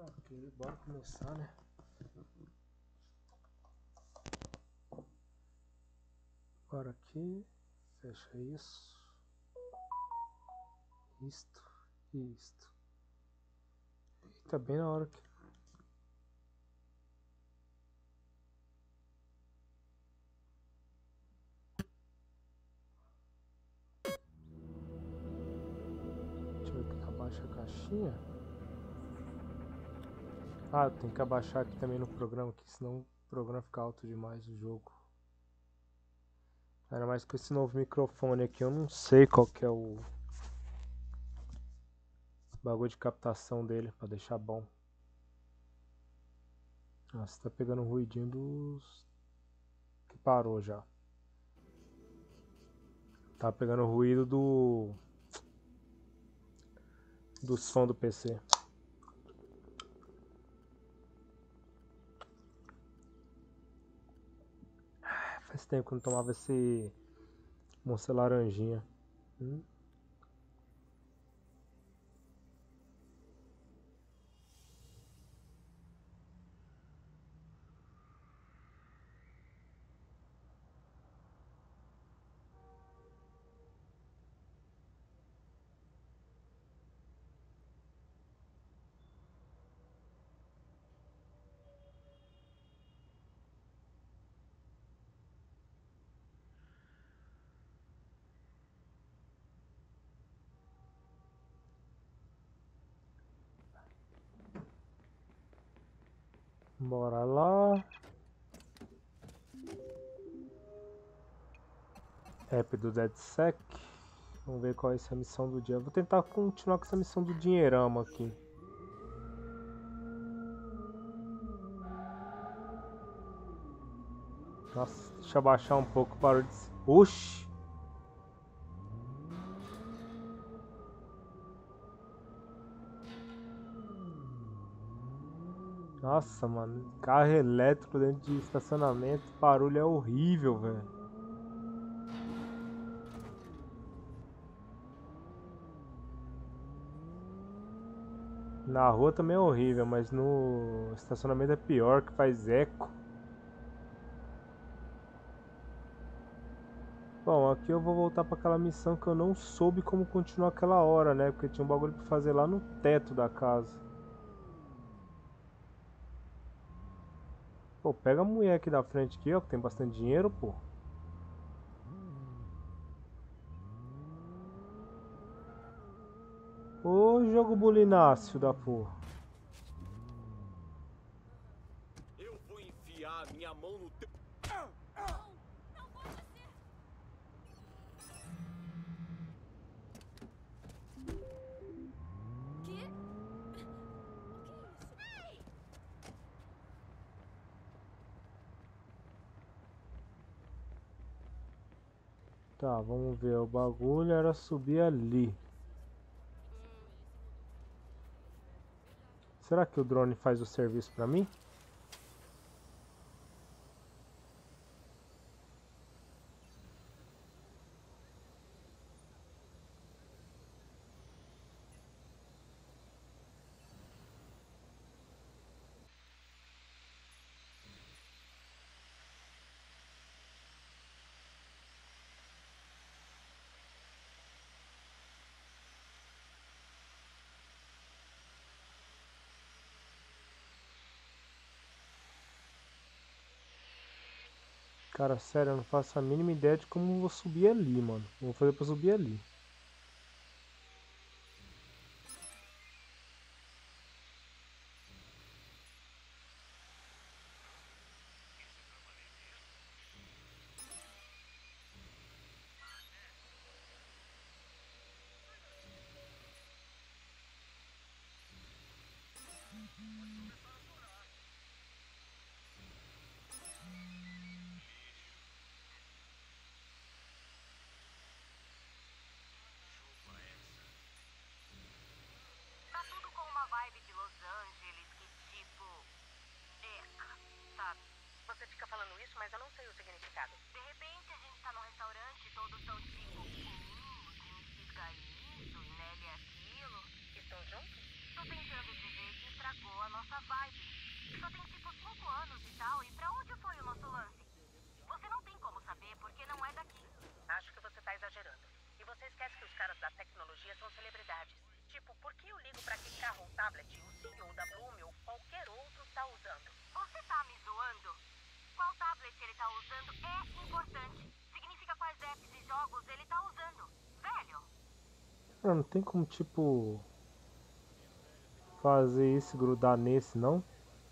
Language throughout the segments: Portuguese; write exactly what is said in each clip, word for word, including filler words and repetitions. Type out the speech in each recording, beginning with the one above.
Ok, bora começar, né? Bora aqui, fecha isso, isto e isto. E tá bem na hora que... Deixa eu ver aqui que abaixa a caixinha. Ah, eu tenho que abaixar aqui também no programa, que senão o programa fica alto demais o jogo. Ainda mais com esse novo microfone aqui, eu não sei qual que é o bagulho de captação dele, pra deixar bom. Nossa, tá pegando um ruidinho dos... que parou já. Tá pegando o ruído do... do som do P C. Faz tempo que eu não tomava esse Monster laranjinha. Hum? Bora lá. App do DeadSec. Vamos ver qual é essa missão do dia. Eu vou tentar continuar com essa missão do dinheirama aqui. Nossa, deixa eu abaixar um pouco o barulho de... Oxi! Nossa, mano. Carro elétrico dentro de estacionamento. O barulho é horrível, velho. Na rua também é horrível, mas no estacionamento é pior, que faz eco. Bom, aqui eu vou voltar para aquela missão que eu não soube como continuar aquela hora, né? Porque tinha um bagulho para fazer lá no teto da casa. Pô, pega a mulher aqui da frente aqui, ó, que tem bastante dinheiro, pô. Ô, jogo bulináceo da porra. Eu vou enfiar minha mão no teu... Tá, vamos ver. O bagulho era subir ali. Será que o drone faz o serviço pra mim? Cara, sério, eu não faço a mínima ideia de como eu vou subir ali, mano. Vou fazer pra subir ali. Tá tudo com uma vibe de Los Angeles que tipo... Eca, sabe? Você fica falando isso, mas eu não sei o significado. De repente a gente tá num restaurante e todos tão tipo... Hum, Trinity é isso e Nelly é aquilo. Estão juntos? Tô tentando dizer que estragou a nossa Vibe. Só tem tipo cinco anos e tal, e pra onde foi o nosso lance? Você não tem como saber porque não é daqui. Acho que você tá exagerando. E você esquece que os caras da tecnologia são celebridades. Tipo, por que eu ligo pra que carro ou tablet o C E O da Bloom ou qualquer outro tá usando? Você tá me zoando? Qual tablet ele tá usando é importante. Significa quais apps e jogos ele tá usando. Velho. Ah, não tem como, tipo, fazer isso e grudar nesse, não?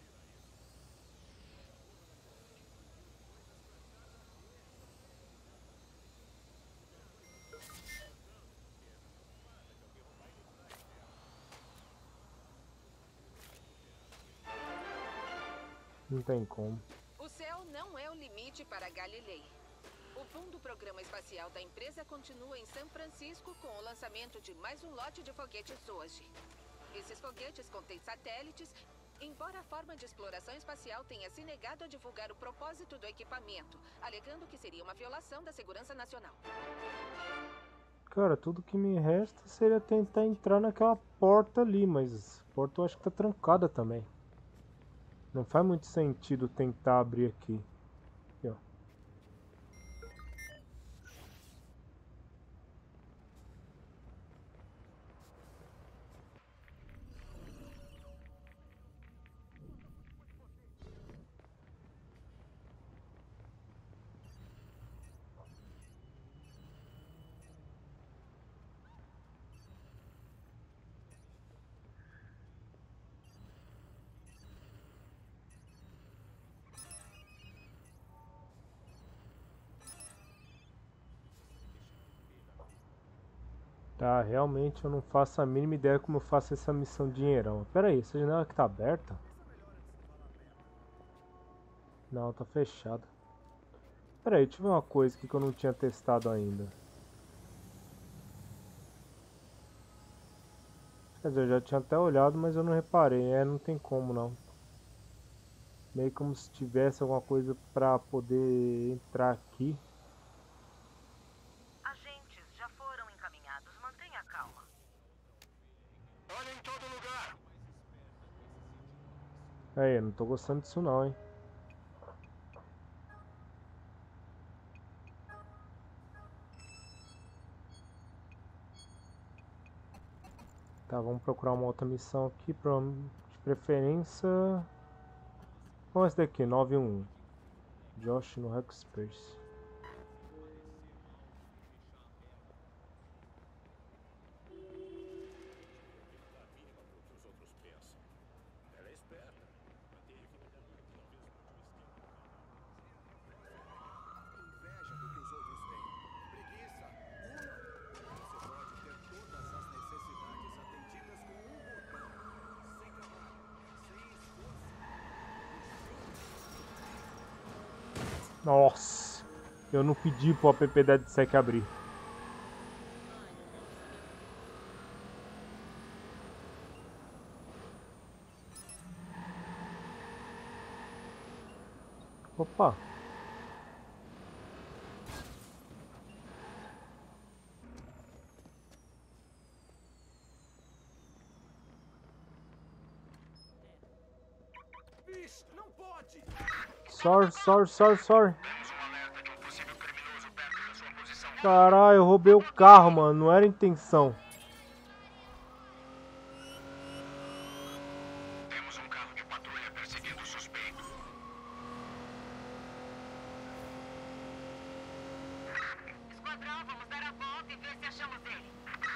Não tem como. O céu não é o limite para Galilei. O fundo programa espacial da empresa continua em São Francisco com o lançamento de mais um lote de foguetes hoje. Esses foguetes contêm satélites, embora a forma de exploração espacial tenha se negado a divulgar o propósito do equipamento, alegando que seria uma violação da segurança nacional. Cara, tudo que me resta seria tentar entrar naquela porta ali, mas a porta eu acho que tá trancada também. Não faz muito sentido tentar abrir aqui. Aqui, ó. Tá, realmente eu não faço a mínima ideia como eu faço essa missão de dinheirão. Pera aí, essa janela aqui tá aberta? Não, tá fechada. Pera aí, deixa eu ver uma coisa aqui que eu não tinha testado ainda. Quer dizer, eu já tinha até olhado, mas eu não reparei. É, não tem como não. Meio como se tivesse alguma coisa pra poder entrar aqui. Agentes já foram encaminhados. Mantenha calma. Olha em todo lugar. Aí, eu não tô gostando disso não, hein. Tá, vamos procurar uma outra missão aqui, pra, de preferência... Vamos esse daqui, nove um um. Josh no Hackspace. Ela é esperta. Inveja do que os outros têm. Preguiça. Uma. Você pode ter todas as necessidades atendidas com um botão. Sem trabalho, sem esforço. Nossa, eu não pedi pro app da DSEC abrir. Opa. Bicho, não pode! Sorry, sorry, sorry, sorry. Caralho, eu roubei o carro, mano. Não era intenção. Temos um carro de patrulha perseguindo o suspeito. Esquadrão, vamos dar a volta e ver se achamos ele.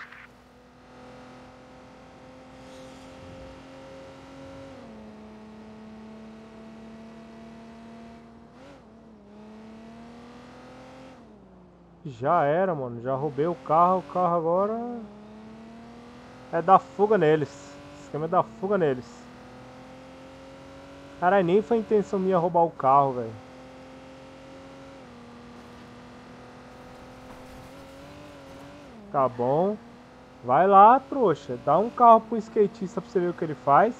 Já era, mano. Já roubei o carro. O carro agora é dar fuga neles. O esquema é dar fuga neles. Caralho, nem foi a intenção minha roubar o carro, velho. Tá bom. Vai lá, trouxa. Dá um carro pro skatista pra você ver o que ele faz.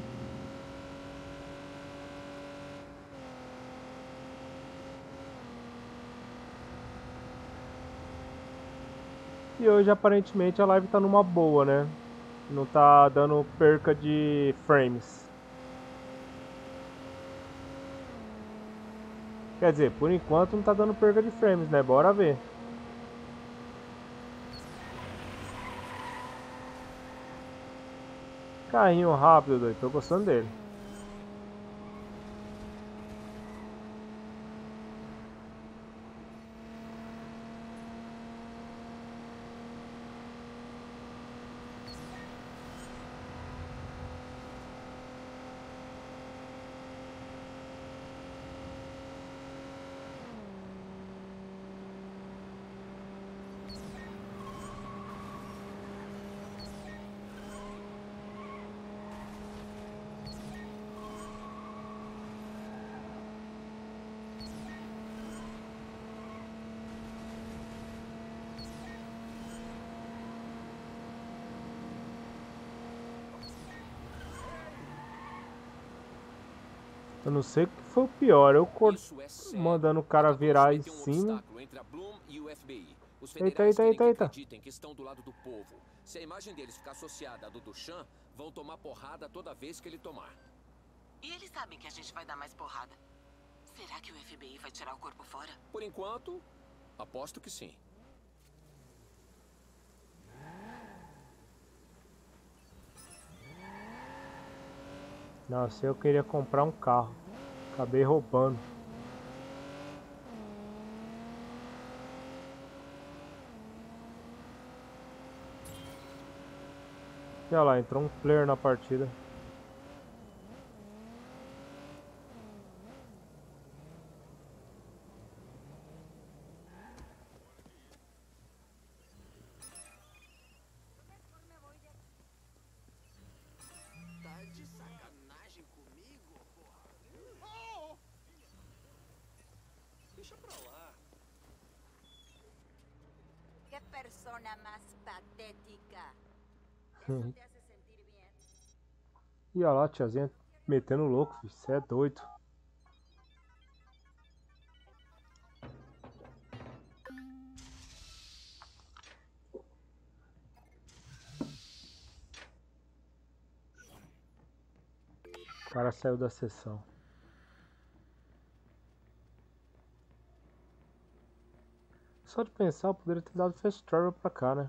E hoje aparentemente a live tá numa boa, né? Não tá dando perca de frames. Quer dizer, por enquanto não tá dando perda de frames, né? Bora ver. Carrinho rápido, doido. Tô gostando dele. Eu não sei o que foi o pior, eu cor... Isso é sério. mandando o cara Acabamos virar de em ter um cima. obstáculo entre a Bloom e o F B I. Os Eita, federais eita, querem eita, que eita. acreditem que estão do lado do povo. Se a imagem deles ficar associada à do Duchamp, vão tomar porrada toda vez que ele tomar. E eles sabem que a gente vai dar mais porrada. Será que o F B I vai tirar o corpo fora? Por enquanto, aposto que sim. Nossa, eu queria comprar um carro. Acabei roubando. E olha lá, entrou um player na partida. Tá de sacanagem comigo, porra? Deixa pra lá. Qué persona más patética. Uhum. Eso te hace sentir bien. E olha lá, a tiazinha metendo louco, filho. Você é doido. O cara saiu da sessão. Só de pensar, eu poderia ter dado fast travel pra cá, né?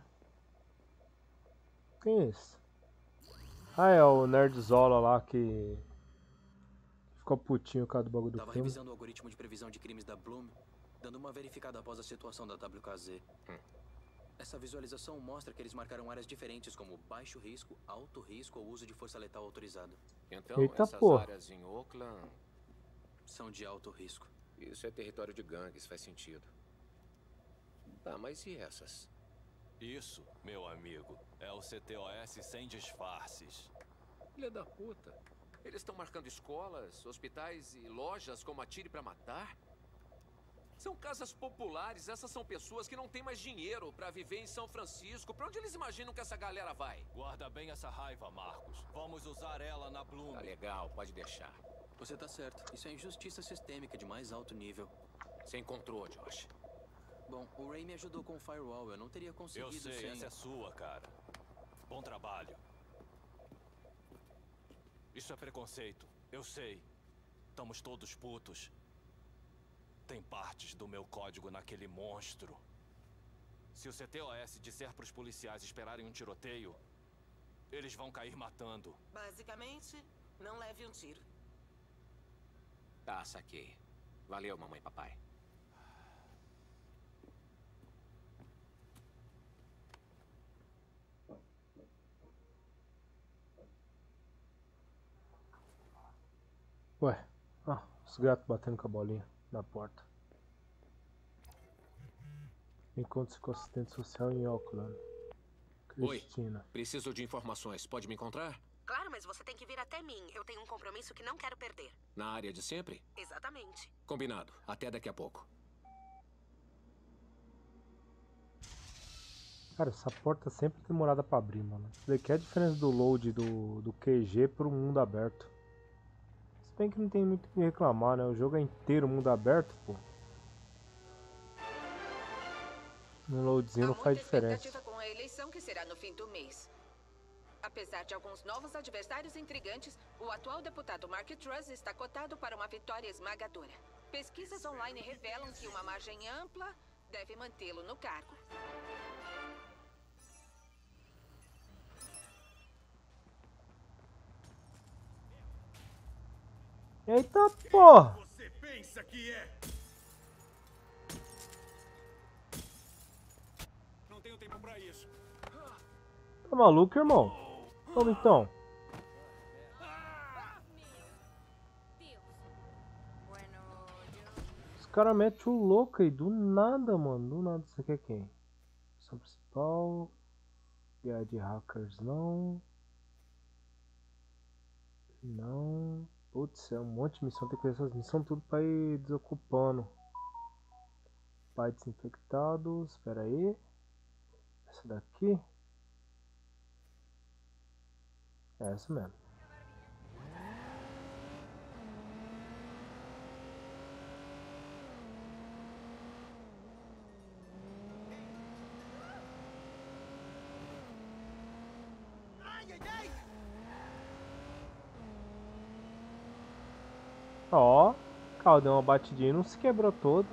Quem é esse? Ah, é o Nerdzola lá que ficou putinho por causa do bagulho do Tava filme. revisando o algoritmo de previsão de crimes da Bloom, dando uma verificada após a situação da W K Z. Hum. Essa visualização mostra que eles marcaram áreas diferentes como baixo risco, alto risco ou uso de força letal autorizado. Então, Eita, essas porra. áreas em Oakland, São de alto risco. isso é território de gangues, faz sentido. Tá, mas e essas? Isso, meu amigo, é o C T O S sem disfarces. Filha da puta. Eles estão marcando escolas, hospitais e lojas como Atire pra Matar? São casas populares, essas são pessoas que não têm mais dinheiro pra viver em São Francisco. Pra onde eles imaginam que essa galera vai? Guarda bem essa raiva, Marcos. Vamos usar ela na Bloom. Tá legal, pode deixar. Você tá certo. Isso é injustiça sistêmica de mais alto nível. Você encontrou, Josh. Bom, o Ray me ajudou com o firewall. Eu não teria conseguido Eu sei, sem... essa é sua, cara. Bom trabalho. Isso é preconceito. Eu sei. Estamos todos putos. Tem partes do meu código naquele monstro. Se o C T O S disser pros policiais esperarem um tiroteio, eles vão cair matando. Basicamente, não leve um tiro. Tá, saquei. Valeu, mamãe e papai. Ué, ah, os gatos batendo com a bolinha na porta. Encontro com assistente social em Auckland. Oi. Cristina. Preciso de informações. Pode me encontrar? Claro, mas você tem que vir até mim. Eu tenho um compromisso que não quero perder. Na área de sempre? Exatamente. Combinado. Até daqui a pouco. Cara, essa porta sempre é demorada pra abrir, mano. Isso daqui é a diferença do load do, do Q G pro mundo aberto. Se bem que não tem muito o que reclamar, né? O jogo é inteiro mundo aberto, pô. No loadzinho não Há faz muita diferença. expectativa com a eleição que será no fim do mês. Apesar de alguns novos adversários intrigantes, o atual deputado Mark Truss está cotado para uma vitória esmagadora. Pesquisas online revelam que uma margem ampla deve mantê-lo no cargo. Eita porra! Você pensa que é? Não tenho tempo pra isso. Tá maluco, irmão? Vamos então. Os caras metem o louco aí, do nada, mano. Do nada. Isso aqui é quem? Missão principal. Guia de hackers, não. Não. Putz, é um monte de missão. Tem que fazer essas missões tudo pra ir desocupando. Bytes infectados. Espera aí. Essa daqui. É essa mesmo. Ó, o carro deu uma batidinha e não se quebrou todo.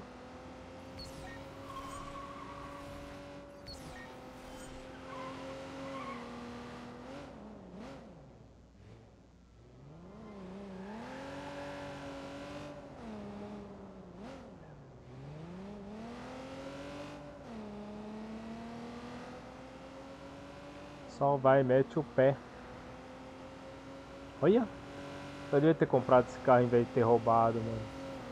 Só vai e mete o pé. Olha. Eu devia ter comprado esse carro em vez de ter roubado, mano.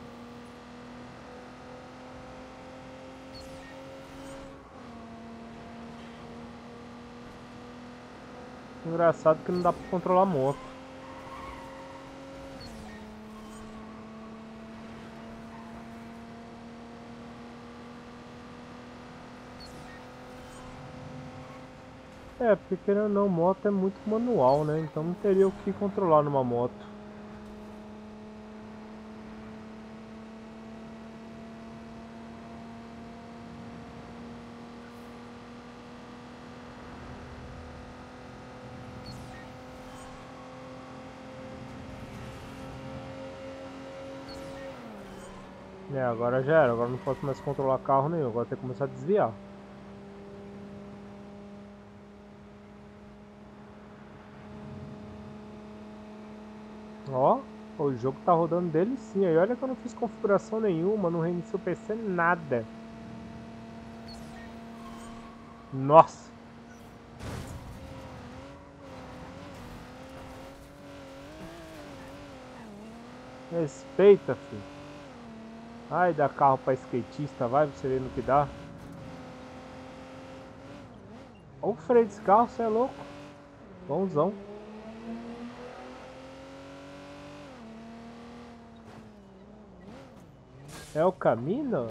Engraçado que não dá pra controlar a moto. É, porque querendo ou não, moto é muito manual, né? Então não teria o que controlar numa moto. É, agora já era, agora não posso mais controlar carro nenhum, agora tem que começar a desviar. Ó, o jogo tá rodando dele sim, aí olha que eu não fiz configuração nenhuma, não reiniciei o P C, nada. Nossa! Respeita, filho. Ai, dá carro pra skatista, vai pra você ver no que dá. Olha o freio desse carro, você é louco. Bonzão. É o caminho?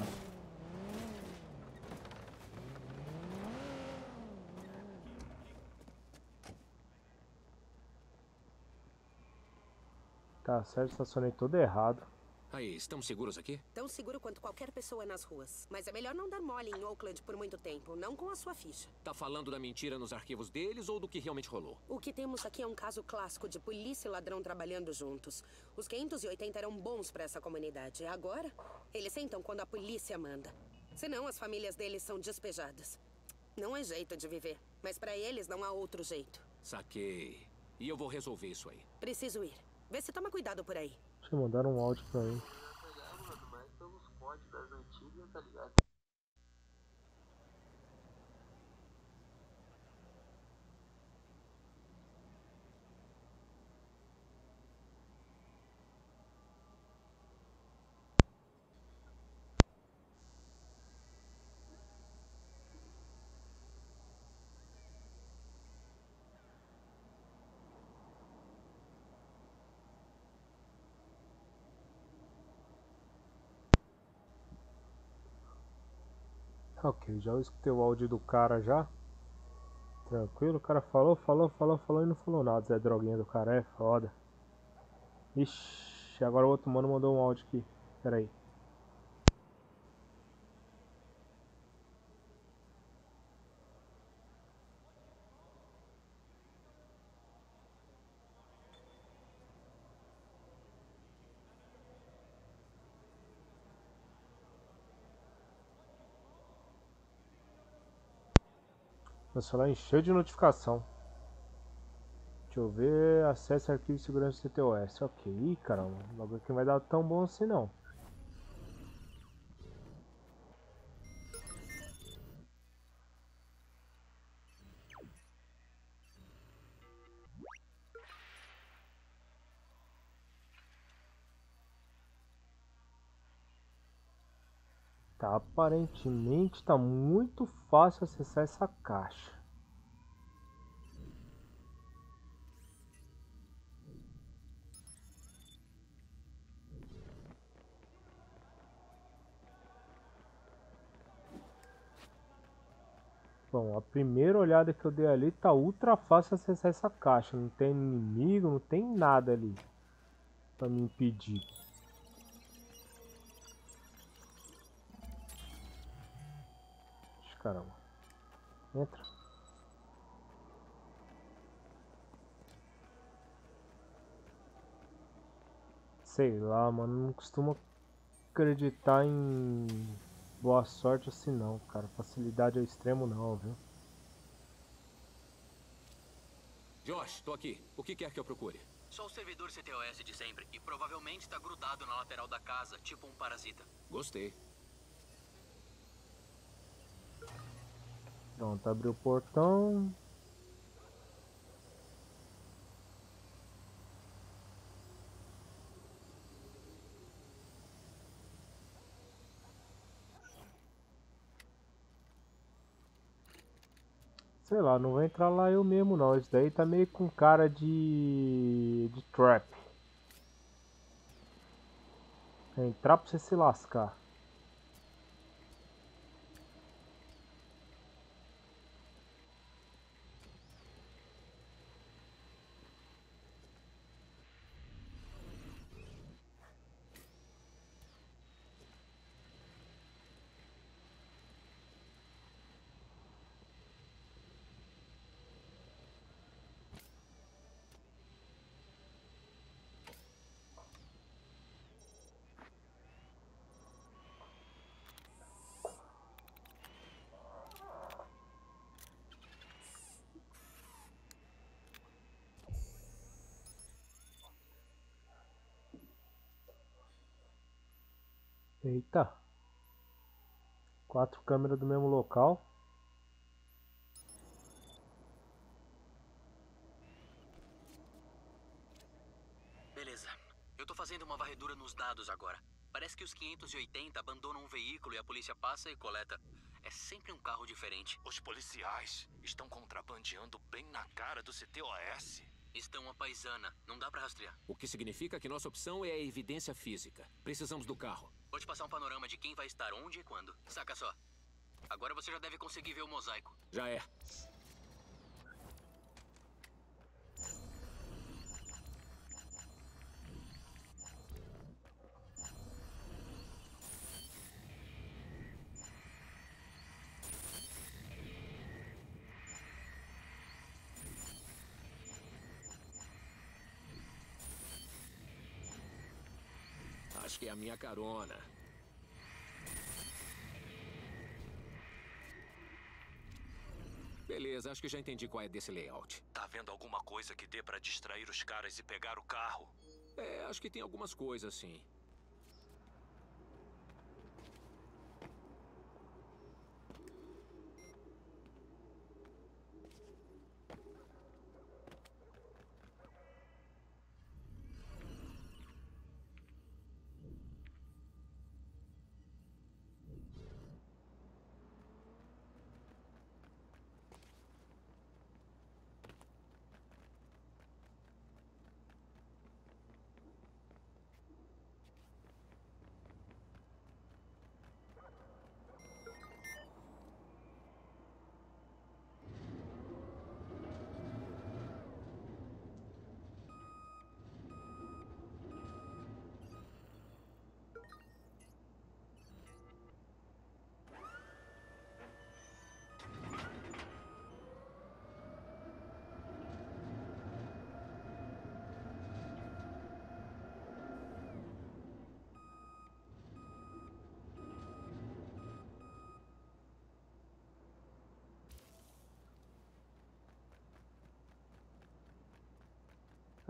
Tá certo, estacionei todo errado. Aí, estamos seguros aqui? Tão seguro quanto qualquer pessoa nas ruas. Mas é melhor não dar mole em Oakland por muito tempo, não com a sua ficha. Tá falando da mentira nos arquivos deles ou do que realmente rolou? O que temos aqui é um caso clássico de polícia e ladrão trabalhando juntos. Os quinhentos e oitenta eram bons pra essa comunidade. Agora, eles sentam quando a polícia manda. Senão, as famílias deles são despejadas. Não é jeito de viver, mas pra eles não há outro jeito. Saquei. E eu vou resolver isso aí. Preciso ir. Vê se toma cuidado por aí. Deixa eu mandar um áudio pra mim. Ok, já escutei o áudio do cara já. Tranquilo, o cara falou, falou, falou, falou e não falou nada. Zé droguinha do cara, é foda. Ixi, agora o outro mano mandou um áudio aqui. Pera aí. Meu celular encheu de notificação. Deixa eu ver. Acesse arquivo de segurança do C T O S. Ok. Ih, caramba. O bagulho aqui não vai dar tão bom assim não. Tá, aparentemente tá muito fácil acessar essa caixa. Bom, a primeira olhada que eu dei ali tá ultra fácil acessar essa caixa. Não tem inimigo, não tem nada ali pra me impedir. Caramba. Entra. Sei lá, mano. Não costumo acreditar em boa sorte assim não, cara. Facilidade ao extremo não, viu? Josh, tô aqui. O que quer que eu procure? Sou o servidor C T O S de sempre e provavelmente está grudado na lateral da casa, tipo um parasita. Gostei. Pronto, abriu o portão. Sei lá, não vou entrar lá eu mesmo não. Isso daí tá meio com cara de... de trap. É entrar pra você se lascar. Eita. Quatro câmeras do mesmo local. Beleza. Eu tô fazendo uma varredura nos dados agora. Parece que os quinhentos e oitenta abandonam um veículo e a polícia passa e coleta. É sempre um carro diferente. Os policiais estão contrabandeando bem na cara do C T O S. Estão a paisana. Não dá pra rastrear. O que significa que nossa opção é a evidência física. Precisamos do carro. Vou te passar um panorama de quem vai estar onde e quando. Saca só. Agora você já deve conseguir ver o mosaico. Já é. Acho que é a minha carona. Beleza, acho que já entendi qual é desse layout. Tá vendo alguma coisa que dê pra distrair os caras e pegar o carro? É, acho que tem algumas coisas, sim.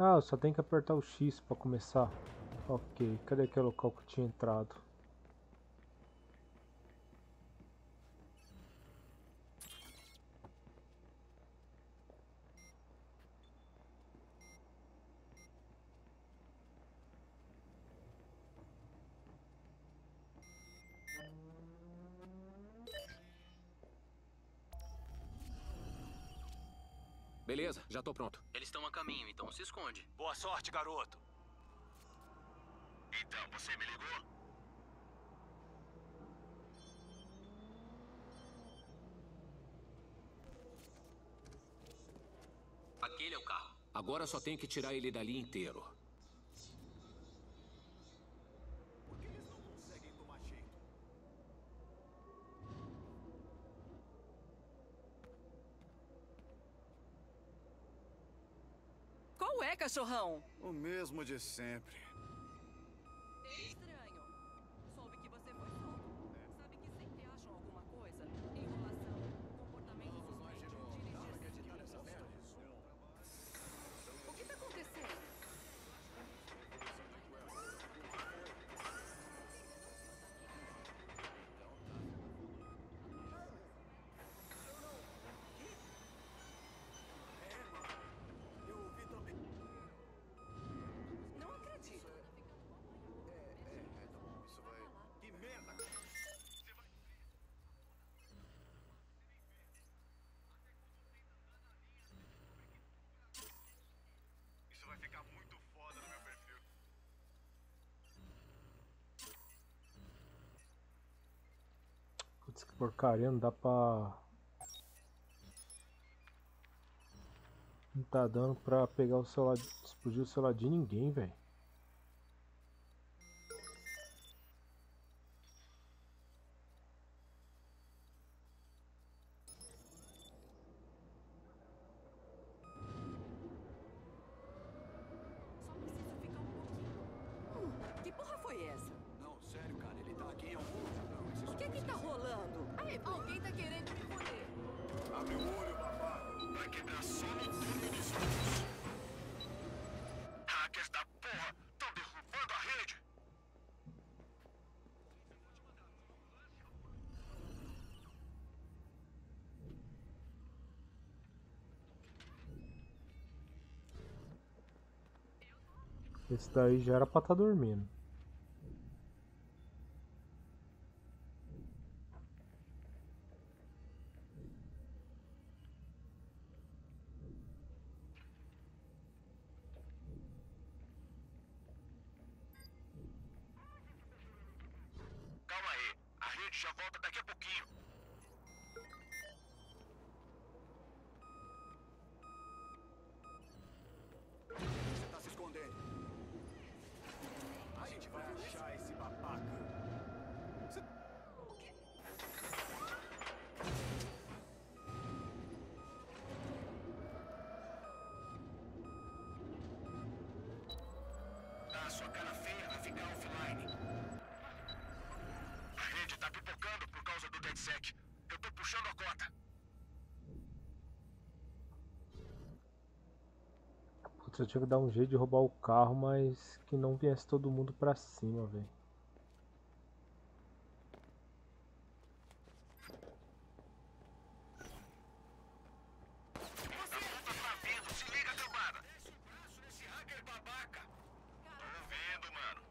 Ah, eu só tenho que apertar o X pra começar. Ok, cadê aquele local que eu tinha entrado? Beleza, já tô pronto. Eles estão a caminho, então se esconde. Boa sorte, garoto. Então, você me ligou? Aquele é o carro. Agora só tenho que tirar ele dali inteiro. Por que eles não conseguem tomar jeito? Qual é, cachorrão? O mesmo de sempre. Estranho. Soube que você foi solto. Sabe que sempre acham alguma coisa? Enrolação, comportamento suspeito, dirigir. O que tá acontecendo? Eu ouvi também. Não acredito. É, é, tá bom, isso vai... Que merda, cara! Você vai... Isso vai ficar muito foda no meu perfil. Putz, que porcaria, não dá pra... Não tá dando pra pegar o celular, explodir o celular de ninguém, velho. Só preciso ficar um pouquinho. Hum, que porra foi essa? Não, sério, cara, ele tá aqui em algum lugar. Não, esses O que que tá rolando? Ai, alguém tá querendo me foder. Abre o olho, babaca. Vai quebrar só no turno dos outros. Hackers da porra! Estão derrubando a rede! Esse daí já era pra estar dormindo. Calma aí, a rede já volta daqui a pouquinho. Você tá se escondendo. A gente vai achar esse babaca. Você... Dá a sua cara feia a ficar offline. A rede tá pipocando por causa do DedSec. Eu tô puxando a cota. Putz, eu tinha que dar um jeito de roubar o carro, mas que não viesse todo mundo pra cima, velho. A puta tá vindo, se liga, cambada. Deixa o braço nesse hacker babaca. Tô ouvindo, mano.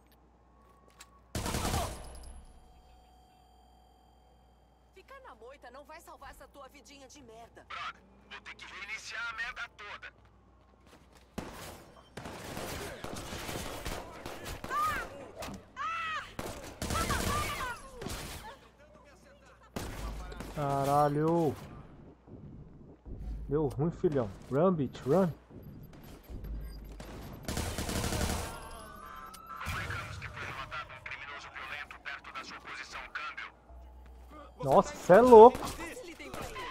Ficar na moita não vai salvar essa tua vidinha de merda. Brother, vou ter que reiniciar a merda toda. Caralho! Deu ruim, filhão. Run, bitch, run. Comunicamos que foi relatado um criminoso violento perto da sua posição, câmbio. Nossa, cê é louco. Facilitem pra ele.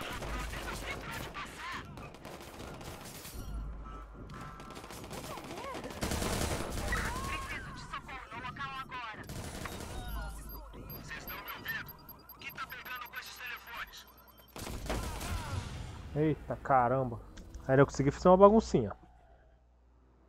Preciso de socorro no local agora. Vocês estão me ouvindo? O que tá pegando com esses telefones? Eita, caramba. Aí eu consegui fazer uma baguncinha.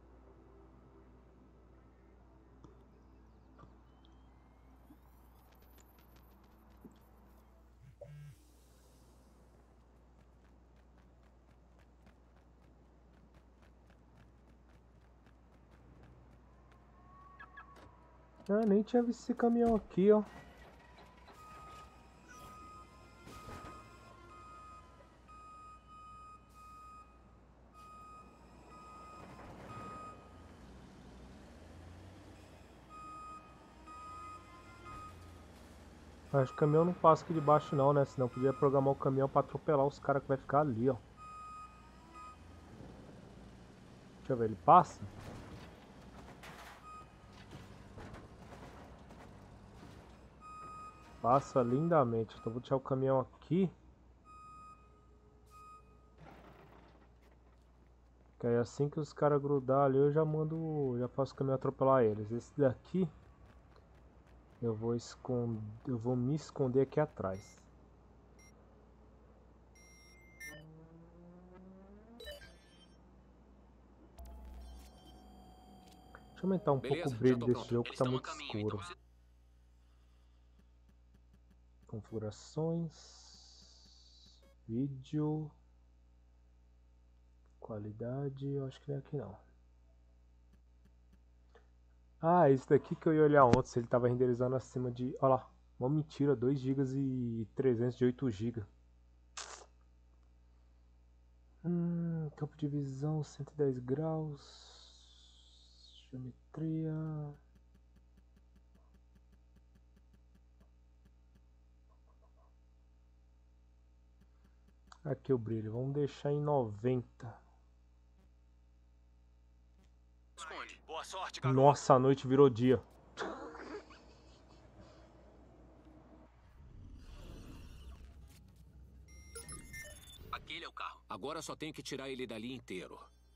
Ah, nem tinha visto esse caminhão aqui, ó. Acho que o caminhão não passa aqui de baixo não, né? Senão podia programar o caminhão pra atropelar os caras que vai ficar ali, ó. Deixa eu ver, ele passa? Passa lindamente. Então vou deixar o caminhão aqui. Que aí assim que os caras grudar ali eu já mando. Já faço o caminhão atropelar eles. Esse daqui eu vou esconder. Eu vou me esconder aqui atrás. Deixa eu aumentar um Beleza, pouco o já brilho tô desse pronto. jogo que Eles tá estão a muito caminho, escuro. então. se- Configurações. Vídeo. Qualidade. Eu acho que não é aqui não. Ah, esse daqui que eu ia olhar ontem, se ele tava renderizando acima de... Olha lá, uma mentira, dois gigas e trezentos de oito gigas. Hum, campo de visão, cento e dez graus. Geometria. Aqui o brilho, vamos deixar em noventa. Esconde. Boa sorte, garoto. Nossa, a noite virou dia. Aquele é o carro. Agora só tenho que tirar ele dali inteiro.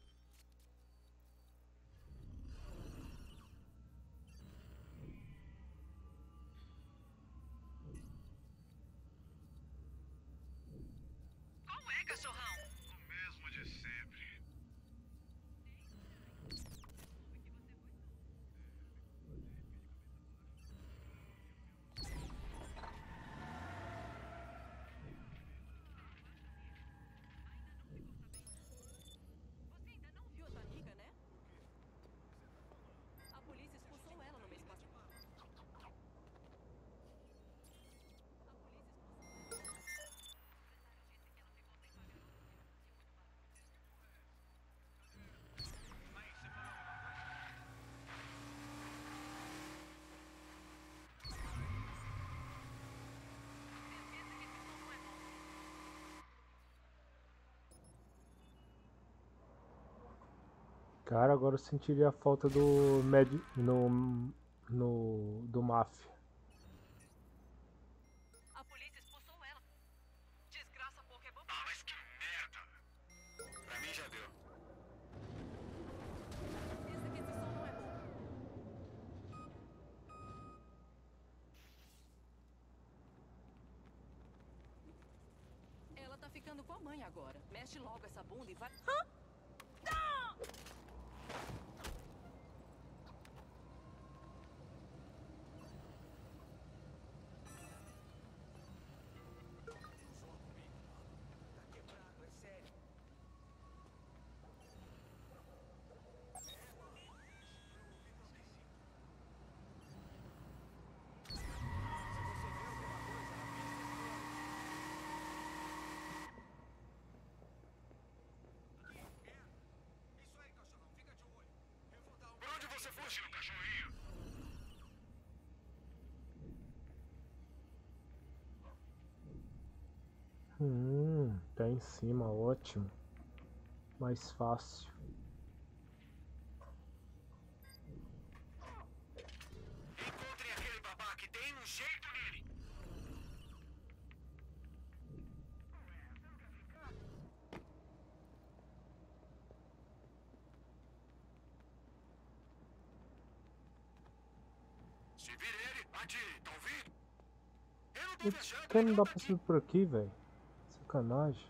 Qual é, cachorrão? O mesmo de sempre. Você ainda não viu a tua amiga, né? A polícia expulsou ela no mês passado. Cara, agora eu sentiria a falta do Mad... no... no... do Mafia. A polícia expulsou ela. Desgraça pouco é bom. Ah, mas que merda! Pra mim já deu. Pensa que esse som não é bom. Ela tá ficando com a mãe agora. Mexe logo essa bunda e vai. Hã? Isso aí, cachorrão, fica de olho. Eu vou dar um... Por onde você fugiu, cachorrinho? Hum, tá em cima, ótimo. Mais fácil. Encontrem aquele babaca e deem um jeito nele. Se vir ele, atire, tá ouvindo? Eu não tô Putz, fechando, que não ele dá tá pra subir por aqui, velho? Sacanagem.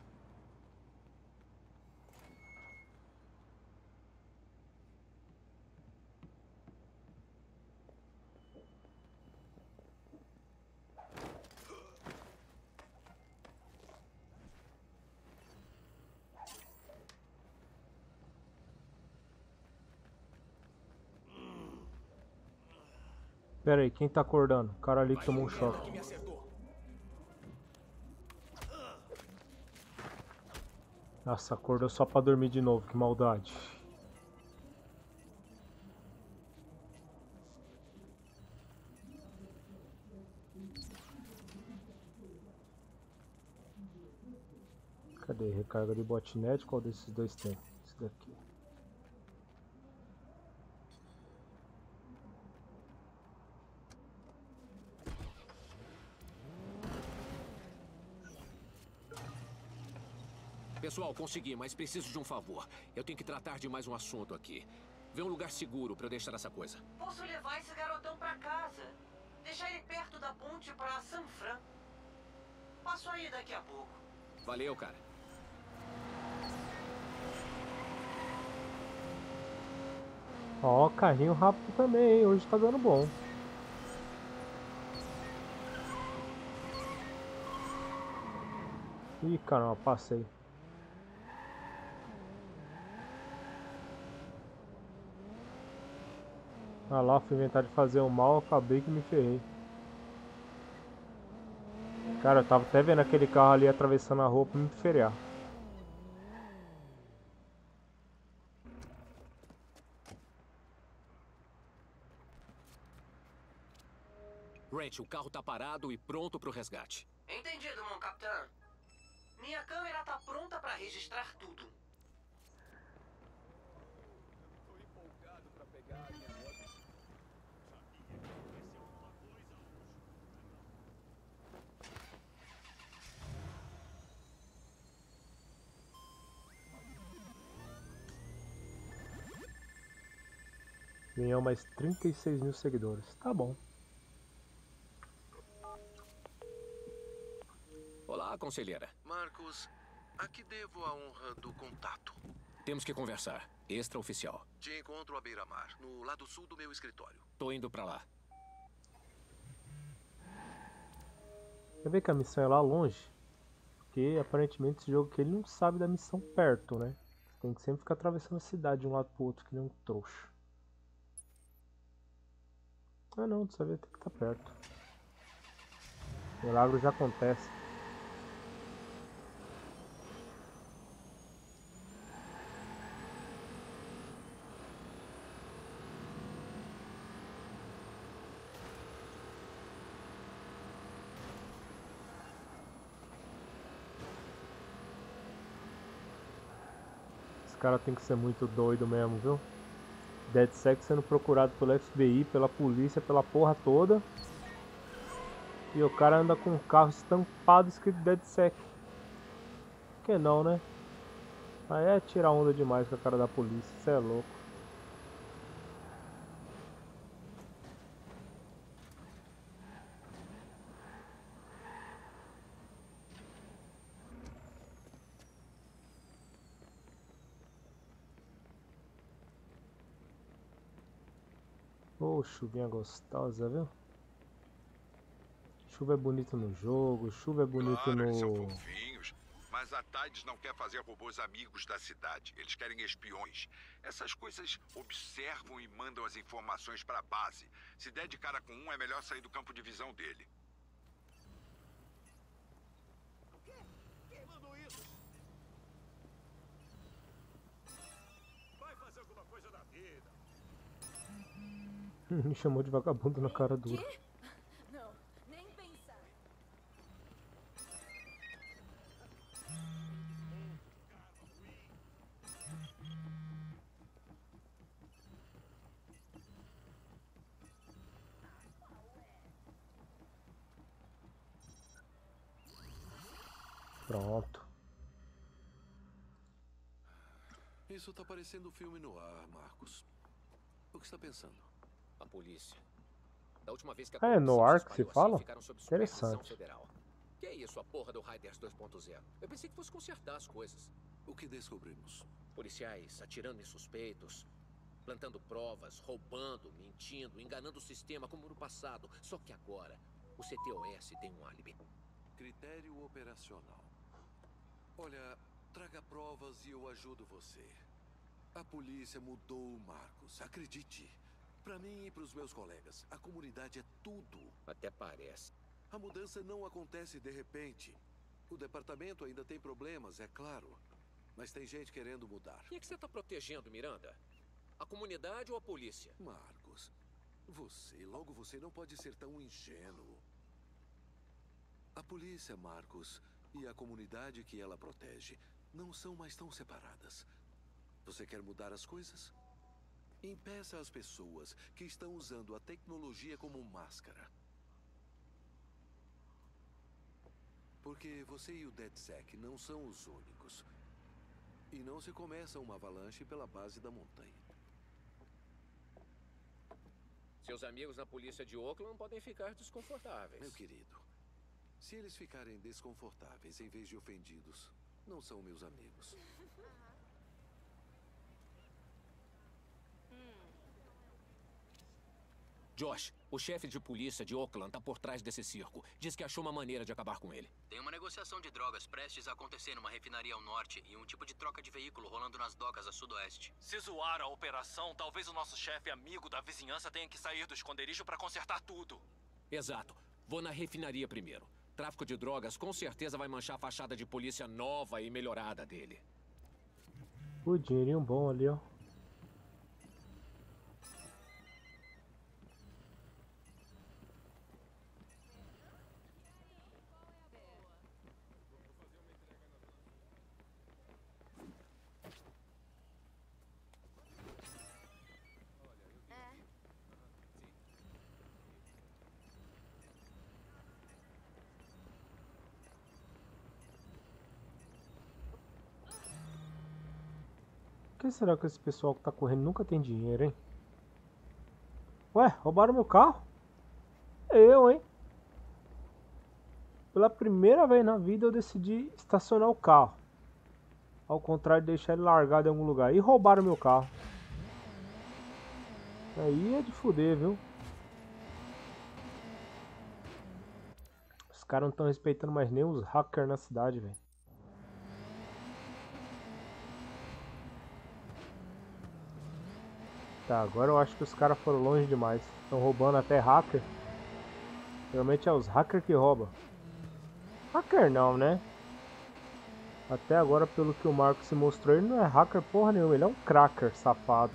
Pera aí, quem tá acordando? O cara ali que tomou um choque. Nossa, acordou só pra dormir de novo, que maldade. Cadê? Recarga de botnet? Qual desses dois tem? Esse daqui. Pessoal, consegui, mas preciso de um favor. Eu tenho que tratar de mais um assunto aqui. Vê um lugar seguro pra eu deixar essa coisa. Posso levar esse garotão pra casa. Deixar ele perto da ponte pra San Fran. Passo aí daqui a pouco. Valeu, cara. Ó, carrinho rápido também, hein? Hoje tá dando bom. Ih, caramba, passei. Ah lá, fui inventar de fazer o mal, acabei que me ferrei. Cara, eu tava até vendo aquele carro ali atravessando a rua pra me feriar. Rach, o carro tá parado e pronto pro resgate. Entendido, meu capitão. Minha câmera tá pronta pra registrar tudo. Ganhou mais trinta e seis mil seguidores. Tá bom. Olá, conselheira. Marcos, a que devo a honra do contato? Temos que conversar. Extraoficial. Te encontro à beira-mar, no lado sul do meu escritório. Tô indo pra lá. Quer ver que a missão é lá longe? Porque aparentemente esse jogo aqui ele não sabe da missão perto, né? Você tem que sempre ficar atravessando a cidade de um lado pro outro, que nem um trouxa. Ah não, dessa vez tem que estar perto. O milagre já acontece. Esse cara tem que ser muito doido mesmo, viu? DedSec sendo procurado pelo F B I, pela polícia, pela porra toda. E o cara anda com um carro estampado escrito DedSec. Por que não, né? Aí é tirar onda demais com a cara da polícia, isso é louco. Ô, chuvinha gostosa, viu? Chuva é bonito no jogo, chuva é bonito claro, eles são no... fofinhos, mas a Tides não quer fazer robôs amigos da cidade. Eles querem espiões. Essas coisas observam e mandam as informações para a base. Se der de cara com um, é melhor sair do campo de visão dele. O quê? Quem mandou isso? Vai fazer alguma coisa da vida. Me chamou de vagabundo na cara dura. Quê? Não, nem pensar. Pronto. Isso tá parecendo um filme no ar, Marcos. O que está pensando? A polícia. Da última vez que a Ah, é no corrupção ar se que se espalhou fala? assim, ficaram sob supervisão Interessante. federal. Que é isso, a porra do Riders dois ponto zero? Eu pensei que fosse consertar as coisas. O que descobrimos? Policiais atirando em suspeitos, plantando provas, roubando, mentindo, enganando o sistema como no passado. Só que agora, o C T O S tem um álibi. Critério operacional. Olha, traga provas e eu ajudo você. A polícia mudou o Marcos, acredite. Para mim e para os meus colegas, a comunidade é tudo. Até parece. A mudança não acontece de repente. O departamento ainda tem problemas, é claro. Mas tem gente querendo mudar. Quem é que você está protegendo, Miranda? A comunidade ou a polícia? Marcos, você, logo você não pode ser tão ingênuo. A polícia, Marcos, e a comunidade que ela protege não são mais tão separadas. Você quer mudar as coisas? Impeça as pessoas que estão usando a tecnologia como máscara. Porque você e o DedSec não são os únicos. E não se começa uma avalanche pela base da montanha. Seus amigos na polícia de Oakland podem ficar desconfortáveis. Meu querido, se eles ficarem desconfortáveis em vez de ofendidos, não são meus amigos. Josh, o chefe de polícia de Oakland tá por trás desse circo. Diz que achou uma maneira de acabar com ele. Tem uma negociação de drogas prestes a acontecer numa refinaria ao norte e um tipo de troca de veículo rolando nas docas a sudoeste. Se zoar a operação, talvez o nosso chefe amigo da vizinhança tenha que sair do esconderijo para consertar tudo. Exato. Vou na refinaria primeiro. Tráfico de drogas com certeza vai manchar a fachada de polícia nova e melhorada dele. O dinheirinho bom ali, ó. Por que será que esse pessoal que tá correndo nunca tem dinheiro, hein? Ué, roubaram meu carro? Eu, hein? Pela primeira vez na vida eu decidi estacionar o carro. Ao contrário de deixar ele largado em algum lugar. E roubaram meu carro. Aí é de fuder, viu? Os caras não estão respeitando mais nem os hackers na cidade, velho. Tá, agora eu acho que os caras foram longe demais. Estão roubando até hacker. Geralmente é os hackers que roubam. Hacker não, né? Até agora, pelo que o Marcos se mostrou, ele não é hacker porra nenhuma. Ele é um cracker safado.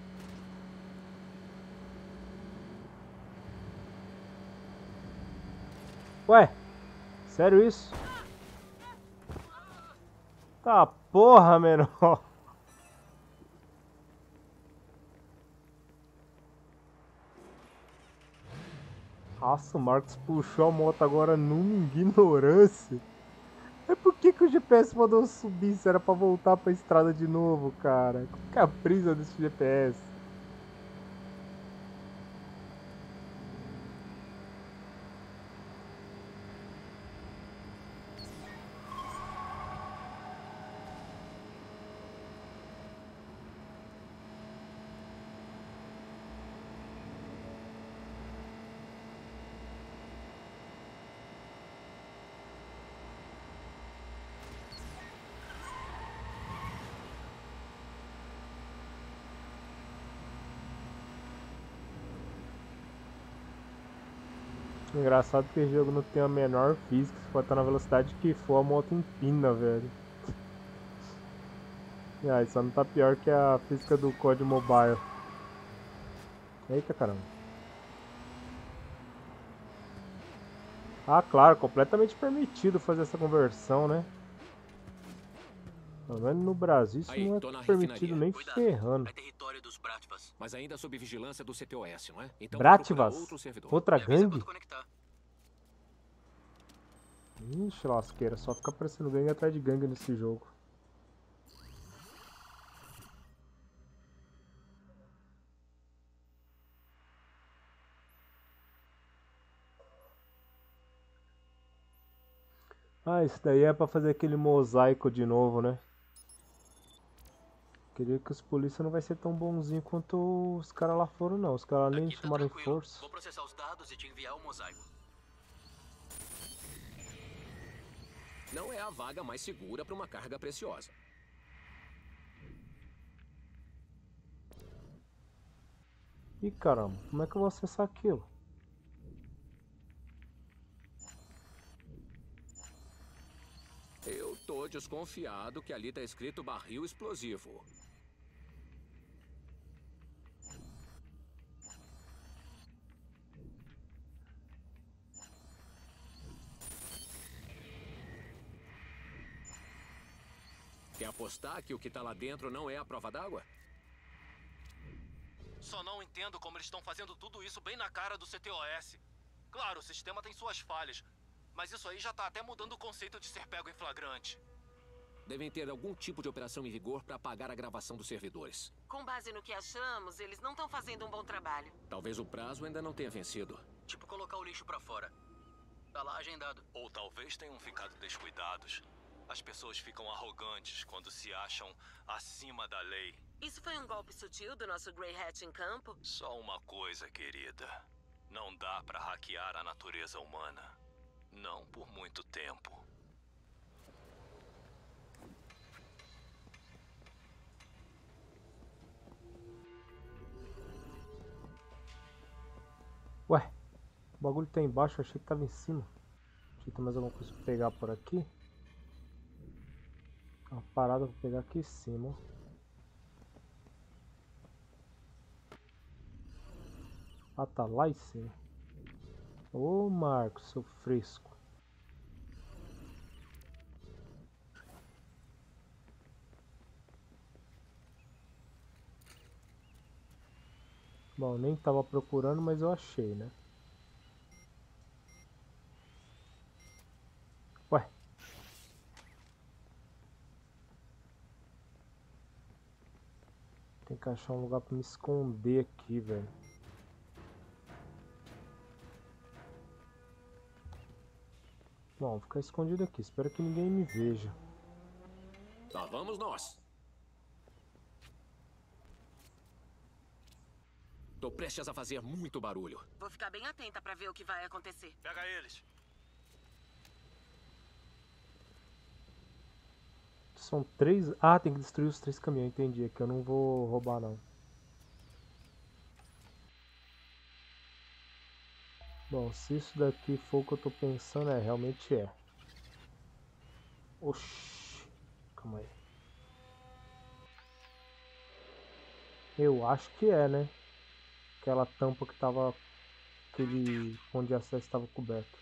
Ué? Sério isso? Tá porra, menor. Nossa, o Marcos puxou a moto agora numa ignorância. É por que, que o G P S mandou eu subir se era pra voltar pra estrada de novo, cara? Qual que é a brisa desse G P S? Engraçado que o jogo não tem a menor física, você pode estar na velocidade que for, a moto empina, velho. E aí, só não tá pior que a física do C O D Mobile. Eita caramba. Ah, claro, completamente permitido fazer essa conversão, né? Pelo menos no Brasil isso Aí, não tô na é permitido refinaria. nem Cuidado, ferrando. É território dos Bratvas. Mas ainda sob vigilância do C T O S, não é? Então Bratvas? outro servidor. Outra Me avisa gangue? quando conectar. Ixi, lasqueira, só fica aparecendo gangue atrás de gangue nesse jogo. Ah, isso daí é pra fazer aquele mosaico de novo, né? Queria que os polícia não vai ser tão bonzinho quanto os caras lá foram, não. Os caras nem Aqui tá chamaram em tranquilo. força. Vou processar os dados e te enviar o mosaico. Não é a vaga mais segura para uma carga preciosa. Ih, caramba, como é que eu vou acessar aquilo? Eu tô desconfiado que ali tá escrito barril explosivo. Quer apostar que o que tá lá dentro não é a prova d'água? Só não entendo como eles estão fazendo tudo isso bem na cara do C T O S. Claro, o sistema tem suas falhas, mas isso aí já tá até mudando o conceito de ser pego em flagrante. Devem ter algum tipo de operação em vigor para apagar a gravação dos servidores. Com base no que achamos, eles não estão fazendo um bom trabalho. Talvez o prazo ainda não tenha vencido. Tipo colocar o lixo pra fora. Tá lá agendado. Ou talvez tenham ficado descuidados. As pessoas ficam arrogantes quando se acham acima da lei. Isso foi um golpe sutil do nosso Grey Hat em campo? Só uma coisa, querida. Não dá pra hackear a natureza humana. Não por muito tempo. Ué, o bagulho tá embaixo, eu achei que tava em cima. Deixa eu ter mais alguma coisa pra pegar por aqui. Uma parada pra pegar aqui em cima, ó. Ah, tá lá em cima. Ô, Marcos, seu fresco. Bom, nem tava procurando, mas eu achei, né? Ué. Tem que achar um lugar pra me esconder aqui, velho. Bom, vou ficar escondido aqui. Espero que ninguém me veja. Lá vamos nós. Tô prestes a fazer muito barulho. Vou ficar bem atenta pra ver o que vai acontecer. Pega eles. São três... Ah, tem que destruir os três caminhões. Entendi. Aqui eu não vou roubar, não. Bom, se isso daqui for o que eu tô pensando, é, realmente é. Oxi. Calma aí. Eu acho que é, né? Aquela tampa que tava... Aquele ponto de acesso estava coberto.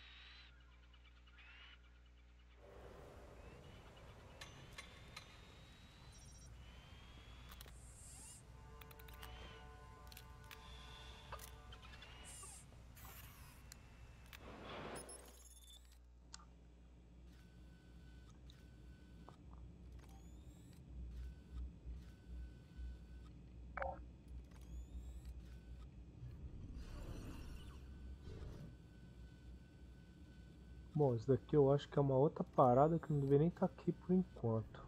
Bom, isso daqui eu acho que é uma outra parada que não deveria nem estar aqui por enquanto.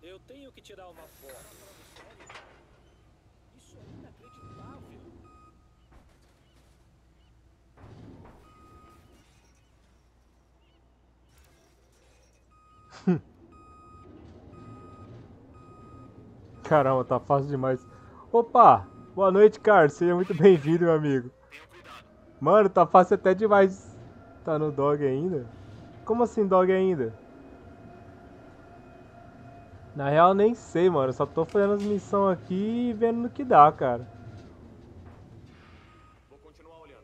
Eu tenho que tirar uma foto. Isso é inacreditável. Caramba, tá fácil demais. Opa, boa noite, Carlos. Seja muito bem-vindo, meu amigo. Mano, tá fácil até demais. Tá no dog ainda? Como assim dog ainda? Na real, nem sei, mano. Só tô fazendo as missões aqui e vendo no que dá, cara. Vou continuar olhando.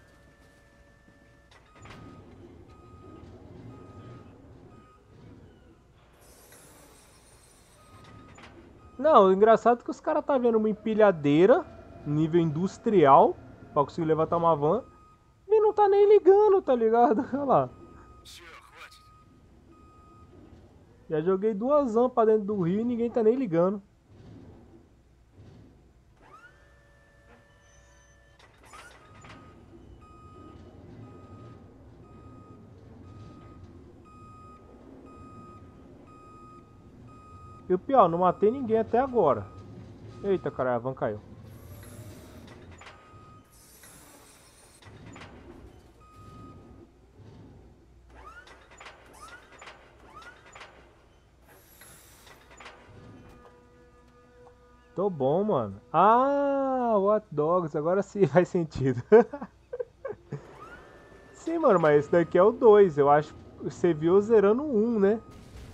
Não, o engraçado é que os caras tá vendo uma empilhadeira, nível industrial, pra conseguir levantar uma van, e não tá nem ligando, tá ligado? Olha lá. Já joguei duas van pra dentro do rio e ninguém tá nem ligando. E o pior, não matei ninguém até agora. Eita, caralho, a van caiu. Tô bom, mano. Ah, Hot Dogs, agora sim faz sentido. Sim, mano, mas esse daqui é o dois. Eu acho que você viu eu zerando o um, né?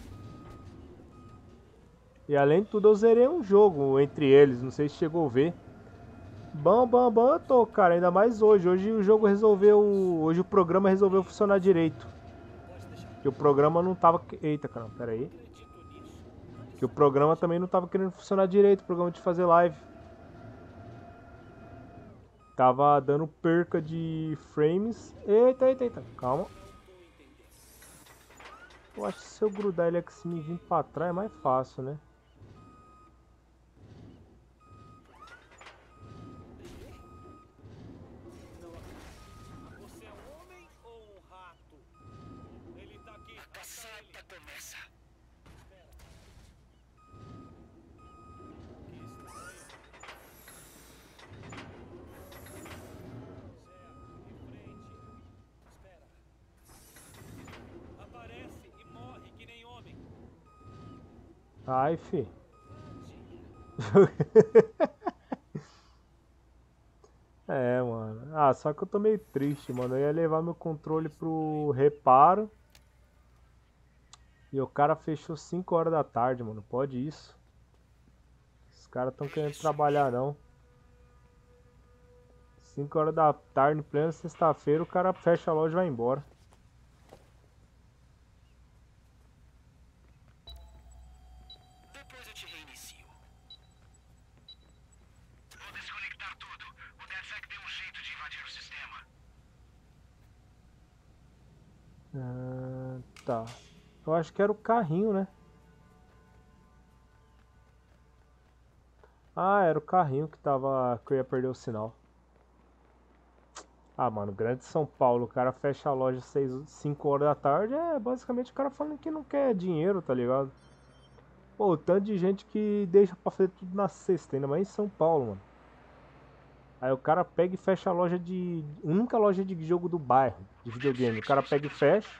E além de tudo eu zerei um jogo entre eles, não sei se chegou a ver. Bom, bom, bom eu tô, cara, ainda mais hoje. Hoje o jogo resolveu, hoje o programa resolveu funcionar direito. Que o programa não tava... Eita, caramba, pera aí. Que o programa também não tava querendo funcionar direito, o programa de fazer live. Tava dando perca de frames. Eita, eita, eita, calma. Eu acho que se eu grudar ele aqui se me vir pra trás é mais fácil, né? Você é um homem ou um rato? Ele tá aqui. A caçada começa. Espera. Que estranho. Certo, em frente. Espera. Aparece e morre que nem homem. Ai, fi. É, mano. Ah, só que eu tô meio triste, mano. Eu ia levar meu controle pro reparo. E o cara fechou cinco horas da tarde, mano. Pode isso? Os caras tão querendo trabalhar, não. cinco horas da tarde, em plena sexta-feira, o cara fecha a loja e vai embora. Depois eu te reinicio. Vou desconectar tudo. O DedSec deu um jeito de invadir o sistema. Ah, tá. Eu acho que era o carrinho, né? Ah, era o carrinho que tava... que eu ia perder o sinal. Ah, mano, Grande São Paulo, o cara fecha a loja às cinco horas da tarde, é basicamente o cara falando que não quer dinheiro, tá ligado? Pô, tanto de gente que deixa pra fazer tudo na sexta, ainda mais em São Paulo, mano. Aí o cara pega e fecha a loja de... única loja de jogo do bairro, de videogame. O cara pega e fecha.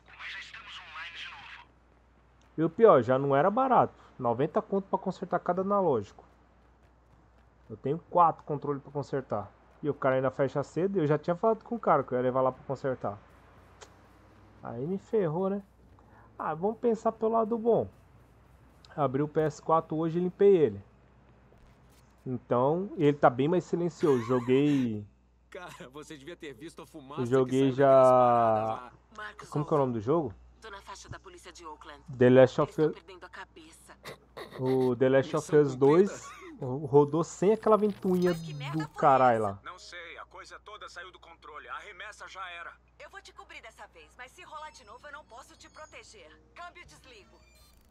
E o pior, já não era barato. noventa conto pra consertar cada analógico. Eu tenho quatro controles pra consertar. E o cara ainda fecha cedo e eu já tinha falado com o cara que eu ia levar lá pra consertar. Aí me ferrou, né? Ah, vamos pensar pelo lado bom. Abri o P S quatro hoje e limpei ele. Então, ele tá bem mais silencioso. Joguei... Cara, você devia ter visto a fumaça Eu que joguei saiu já... daquelas paradas lá. Marcos Como que é o nome do jogo? Tô na faixa da polícia de Oakland. The Last of Eles Us... tão perdendo a cabeça. O The Last of Us dois rodou sem aquela ventoinha do caralho lá. Não sei, a coisa toda saiu do controle. A remessa já era. Eu vou te cobrir dessa vez, mas se rolar de novo eu não posso te proteger. Câmbio e desligo.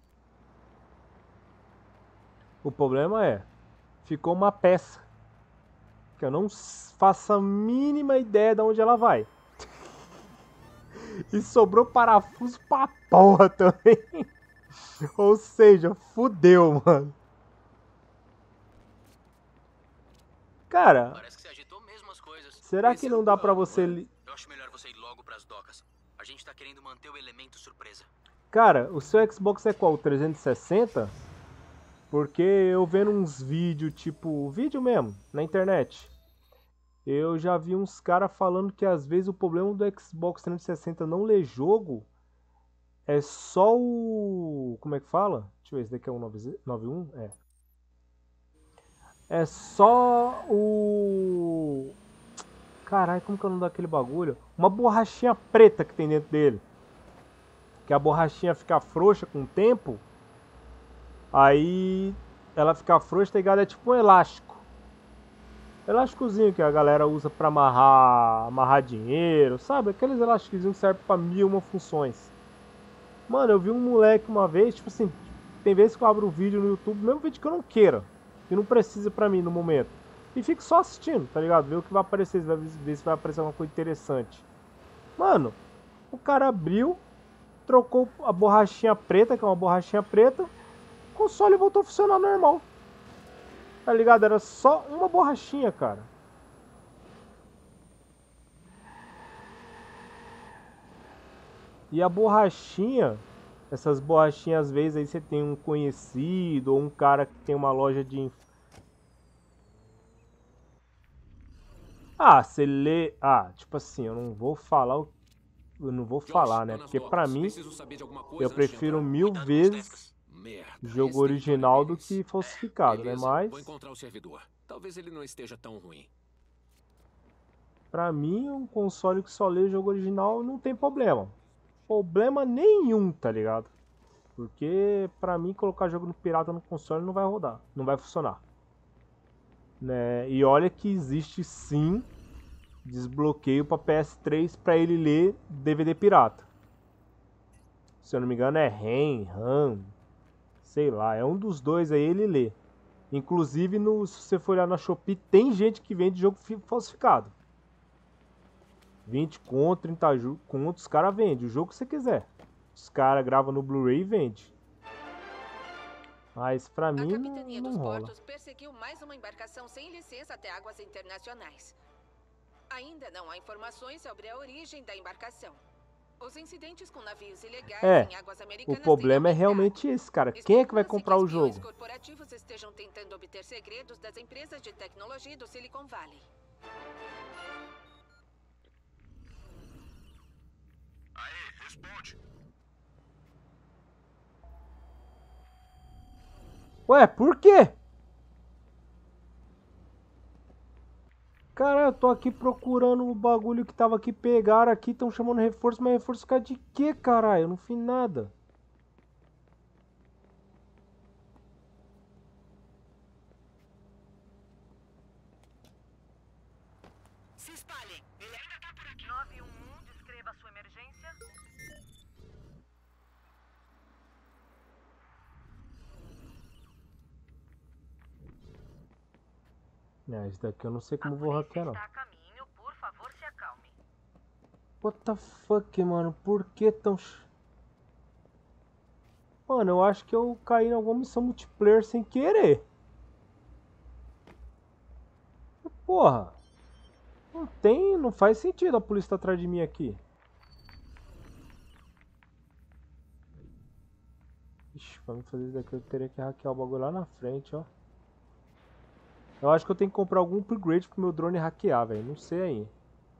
O problema é, ficou uma peça que eu não faço a mínima ideia de onde ela vai. E sobrou parafuso pra porra também. Ou seja, fudeu, mano. Cara, Parece que você agitou mesmo as coisas. será Esse que é não o dá pra plano, você... não é? li- Eu acho melhor você ir logo pras docas. A gente tá querendo manter o elemento surpresa. Cara, o seu Xbox é qual? O trezentos e sessenta? Porque eu vendo uns vídeos, tipo, vídeo mesmo, na internet. Eu já vi uns caras falando que às vezes o problema do Xbox trezentos e sessenta não ler jogo é só o... Como é que fala? Deixa eu ver, esse daqui é um noventa e um? É. É só o... Caralho, como que é o nome daquele bagulho? Uma borrachinha preta que tem dentro dele. Que a borrachinha fica frouxa com o tempo. Aí ela fica frouxa, tá ligado? É tipo um elástico. Elásticozinho que a galera usa pra amarrar, amarrar dinheiro, sabe? Aqueles elásticozinhos que servem pra mil e uma funções. Mano, eu vi um moleque uma vez, tipo assim, tem vezes que eu abro um vídeo no YouTube, mesmo vídeo que eu não queira, que não precisa pra mim no momento. E fico só assistindo, tá ligado? Ver o que vai aparecer, ver se vai aparecer alguma coisa interessante. Mano, o cara abriu, trocou a borrachinha preta, que é uma borrachinha preta, o console voltou a funcionar normal. Tá ligado? Era só uma borrachinha, cara. E a borrachinha, essas borrachinhas, às vezes aí você tem um conhecido ou um cara que tem uma loja de... Ah, você lê... Ah, tipo assim, eu não vou falar o... Eu não vou falar, né? Porque pra mim, eu prefiro mil vezes jogo original do que falsificado, né? Mas... Vou encontrar o servidor. Talvez ele não esteja tão ruim. Pra mim, um console que só lê jogo original não tem problema. Problema nenhum, tá ligado? Porque pra mim colocar jogo no pirata no console não vai rodar, não vai funcionar. Né? E olha que existe sim desbloqueio pra P S três pra ele ler D V D pirata. Se eu não me engano é RAM, RAM, sei lá, é um dos dois aí ele lê. Inclusive, no, se você for olhar na Shopee, tem gente que vende jogo falsificado. vinte conto, trinta conto, os caras vendem o jogo que você quiser. Os caras gravam no Blu-ray e vendem. Mas pra mim A não, Capitania não dos rola. Portos perseguiu mais uma embarcação sem licença até águas internacionais. Ainda não há informações sobre a origem da embarcação. Os incidentes com navios ilegais É, em águas o americanas problema é realmente esse, cara. Quem é que vai comprar o jogo? Os corporativos estejam tentando obter segredos das empresas de tecnologia do Silicon Valley. Aí, responde. Ué, por quê? Cara, eu tô aqui procurando o bagulho que tava aqui, pegaram aqui, estão chamando reforço, mas reforço ficar de quê, caralho? Eu não fiz nada. Se espalhem. Ele ainda tá por aqui. nove um um, descreva a sua emergência. É, isso daqui eu não sei como vou hackear, não. Está a caminho, por favor, se acalme. What the fuck, mano? Por que tão... Mano, eu acho que eu caí em alguma missão multiplayer sem querer. Porra. Não tem... Não faz sentido a polícia tá atrás de mim aqui. Ixi, pra me fazer isso daqui eu teria que hackear o bagulho lá na frente, ó. Eu acho que eu tenho que comprar algum upgrade pro meu drone hackear, velho. Não sei aí.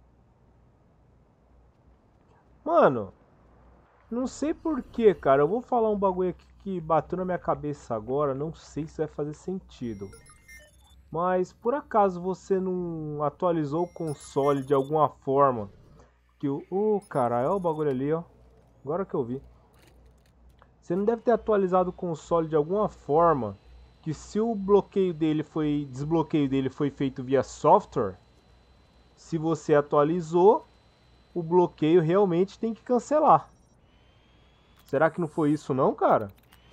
Mano, não sei porquê, cara. Eu vou falar um bagulho aqui que bateu na minha cabeça agora. Não sei se vai fazer sentido. Mas, por acaso, você não atualizou o console de alguma forma? Que o... Uh, caralho, olha o bagulho ali, ó. Agora que eu vi. Você não deve ter atualizado o console de alguma forma... que se o bloqueio dele foi, desbloqueio dele foi feito via software, se você atualizou, o bloqueio realmente tem que cancelar. Será que não foi isso não, cara?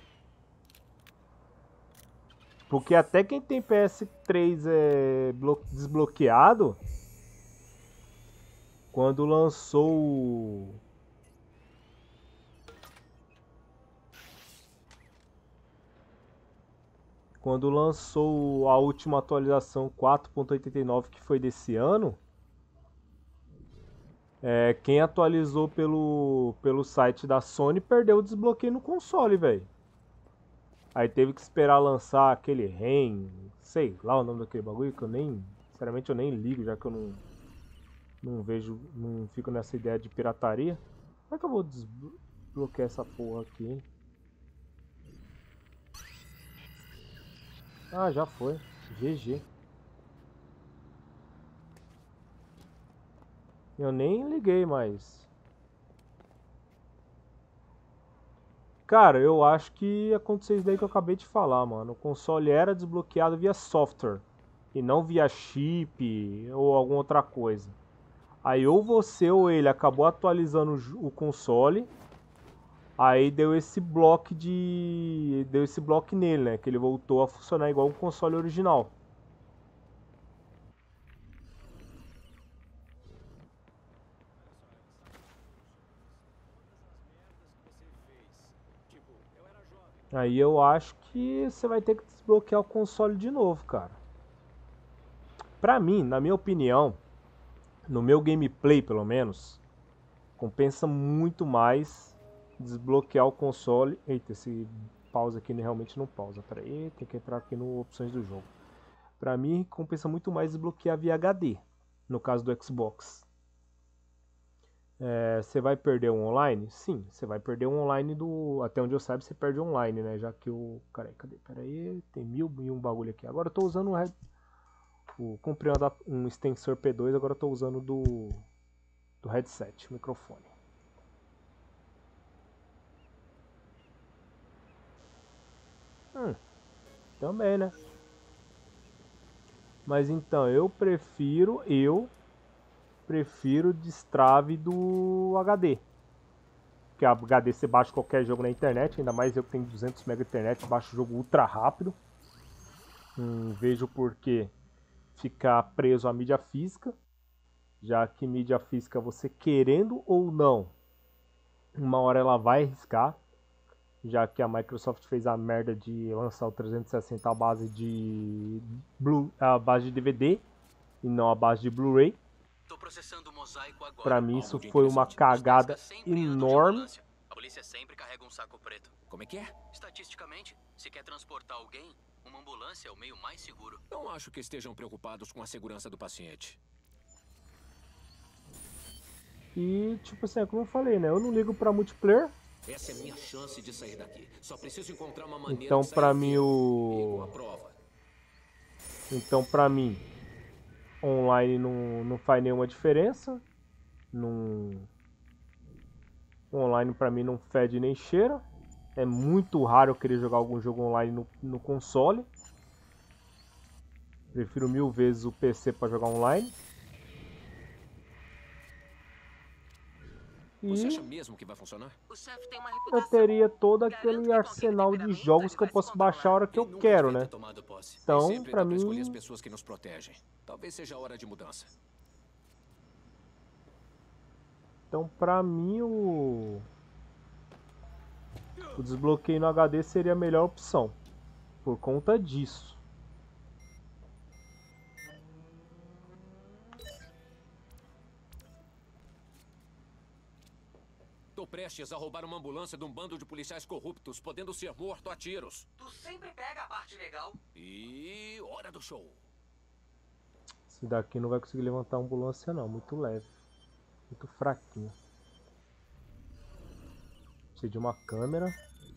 Porque até quem tem P S três é desbloqueado, quando lançou o... quando lançou a última atualização quatro ponto oitenta e nove, que foi desse ano, é, quem atualizou pelo, pelo site da Sony perdeu o desbloqueio no console, velho. Aí teve que esperar lançar aquele REM, sei lá o nome daquele bagulho, que eu nem, sinceramente eu nem ligo, já que eu não, não vejo, não fico nessa ideia de pirataria. Como é que eu vou desbloquear essa porra aqui, hein? Ah, já foi. G G. Eu nem liguei mais. Cara, eu acho que aconteceu isso daí que eu acabei de falar, mano. O console era desbloqueado via software e não via chip ou alguma outra coisa. Aí ou você ou ele acabou atualizando o console, aí deu esse bloco de deu esse bloco nele, né? Que ele voltou a funcionar igual o console original. Aí eu acho que você vai ter que desbloquear o console de novo, cara. Pra mim, na minha opinião, no meu gameplay pelo menos, compensa muito mais desbloquear o console. Eita, esse pausa aqui realmente não pausa. Pera aí, tem que entrar aqui no opções do jogo. Pra mim, compensa muito mais desbloquear via H D, no caso do Xbox. É, você vai perder o online? Sim, você vai perder o online do... Até onde eu saiba, você perde online, né? Já que o... Cadê? Cadê? Pera aí, tem mil e um bagulho aqui. Agora eu tô usando o... Red... o... Comprei um extensor P dois, agora eu tô usando do... do headset, microfone. Hum, também, né? Mas então, eu prefiro... Eu... prefiro o destrave do H D. Porque a H D você baixa qualquer jogo na internet, ainda mais eu que tenho duzentos mega de internet, baixo o jogo ultra rápido. Hum, vejo por que ficar preso à mídia física, já que mídia física você querendo ou não, uma hora ela vai arriscar, já que a Microsoft fez a merda de lançar o trezentos e sessenta à base de, Blu, à base de D V D e não à base de Blu-ray. Tô processando o mosaico agora. Pra mim isso foi uma cagada enorme. A polícia sempre carrega um saco preto. Como é que é? Estatisticamente, se quer transportar alguém, uma ambulância é o meio mais seguro. Não acho que estejam preocupados com a segurança do paciente. E, tipo assim, como eu falei, né? Eu não ligo pra multiplayer. Essa é a minha chance de sair daqui. Só preciso encontrar uma maneira Então, de sair pra daqui. mim, o... A prova. Então, pra mim, online não, não faz nenhuma diferença. Não... Online pra mim não fede nem cheira. É muito raro eu querer jogar algum jogo online no, no console. Prefiro mil vezes o P C pra jogar online. Você acha mesmo que vai funcionar? Eu teria todo aquele arsenal de jogos que eu posso baixar a hora que eu quero, né? Então, pra mim... escolher as pessoas que nos protegem. Talvez seja a hora de mudança. Então, pra mim, o... o desbloqueio no H D seria a melhor opção. Por conta disso. Tô prestes a roubar uma ambulância de um bando de policiais corruptos, podendo ser morto a tiros. Tu sempre pega a parte legal. E hora do show. Esse daqui não vai conseguir levantar a ambulância não, muito leve. Muito fraquinho. Precisa de uma câmera.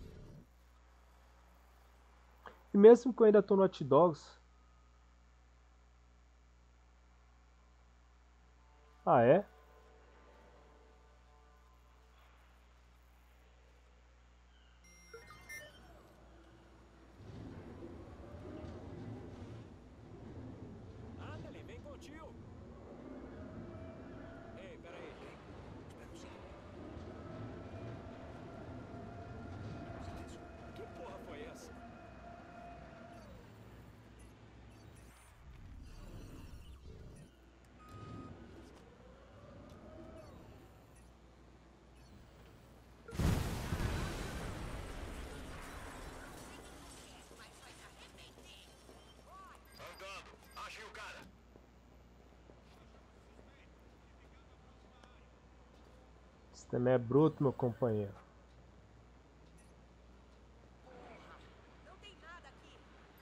E mesmo que eu ainda tô no Hot Dogs... Ah, é? Você também é bruto, meu companheiro. Não tem nada aqui.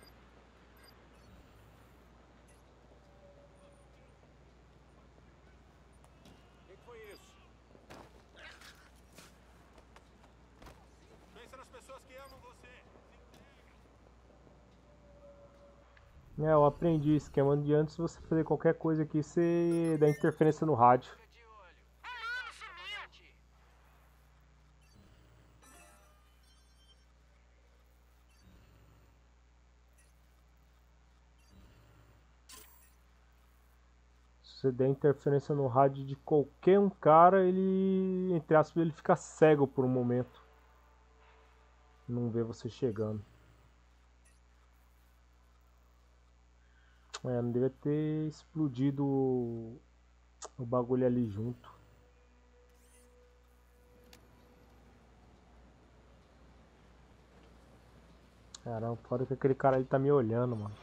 O que foi isso? Pensa nas pessoas que amam você. É, eu aprendi o esquema de antes de você fazer qualquer coisa aqui, você dá interferência no rádio. Se você der interferência no rádio de qualquer um cara, ele, entre aspas, ele fica cego por um momento. Não vê você chegando. É, não devia ter explodido o, o bagulho ali junto. Caramba, fora que aquele cara ali tá me olhando, mano.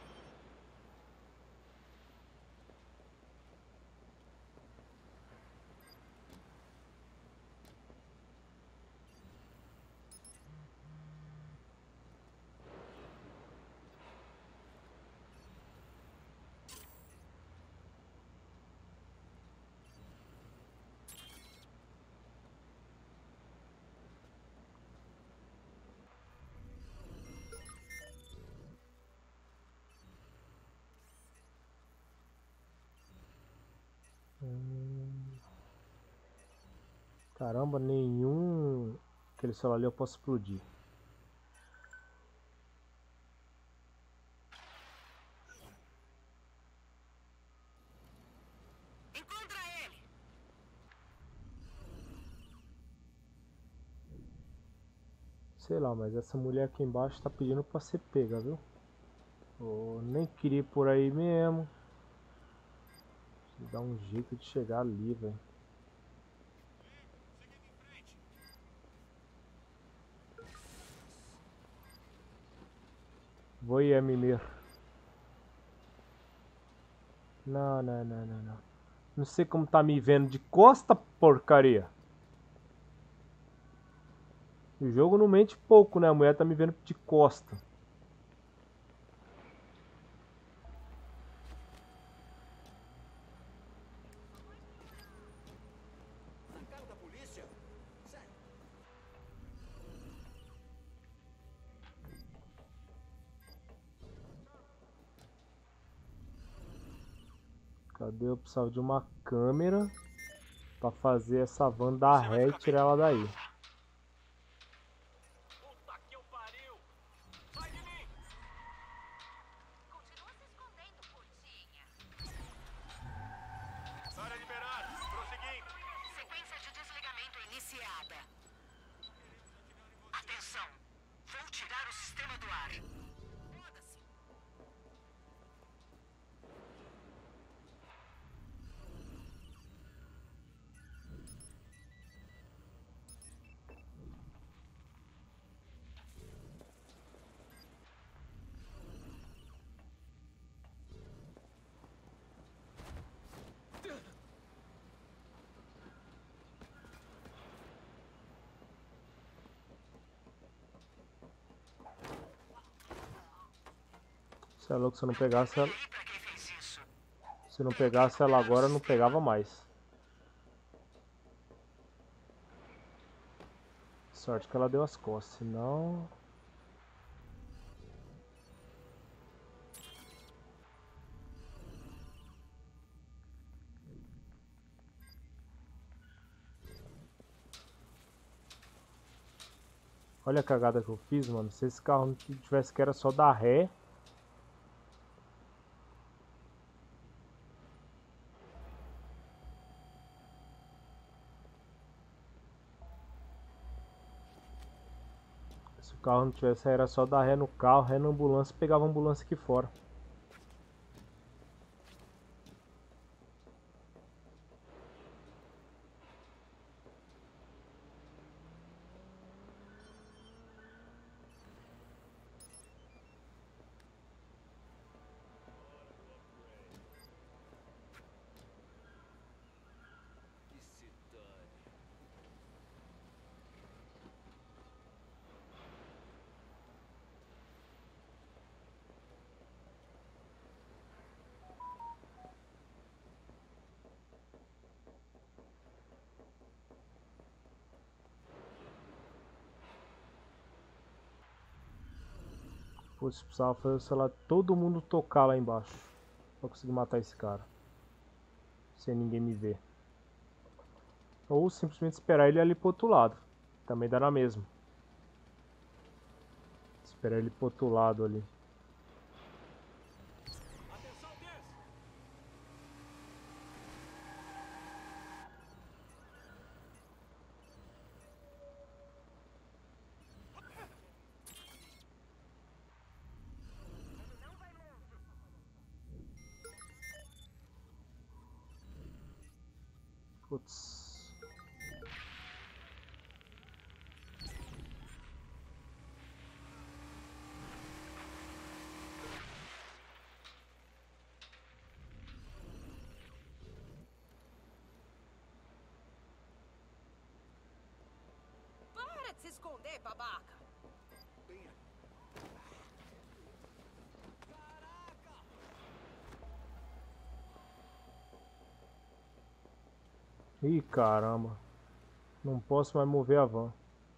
Caramba, nenhum... Aquele celular ali eu posso explodir. Encontra ele. Sei lá, mas essa mulher aqui embaixo tá pedindo pra ser pega, viu? Eu nem queria ir por aí mesmo. Dá um jeito de chegar ali, velho. Vou ir, mineiro. Não, não, não, não, não. Não sei como tá me vendo de costa, porcaria. O jogo não mente pouco, né? A mulher tá me vendo de costa. Na cara da polícia? Sério? Cadê? Eu precisava de uma câmera pra fazer essa van dar ré e tirar ela daí. Puta que eu pariu! Sai de mim! Continua se escondendo, putinha. Área liberada. Prosseguindo. Sequência de desligamento iniciada. Atenção! Vou tirar o sistema do ar. Foda-se. Se é louco, se eu não pegasse ela... Se eu não pegasse ela agora, eu não pegava mais. Sorte que ela deu as costas, senão... Olha a cagada que eu fiz, mano. Se esse carro não tivesse que era só dar ré... Se o carro não tivesse, era só dar ré no carro, ré na ambulância e pegava a ambulância aqui fora. Que se dane. Putz, precisava fazer, sei lá, todo mundo tocar lá embaixo pra conseguir matar esse cara. Sem ninguém me ver. Ou simplesmente esperar ele ali pro outro lado. Também dá na mesma. Esperar ele pro outro lado ali. Putz. Para de se esconder, babaca! Ih, caramba. Não posso mais mover a van.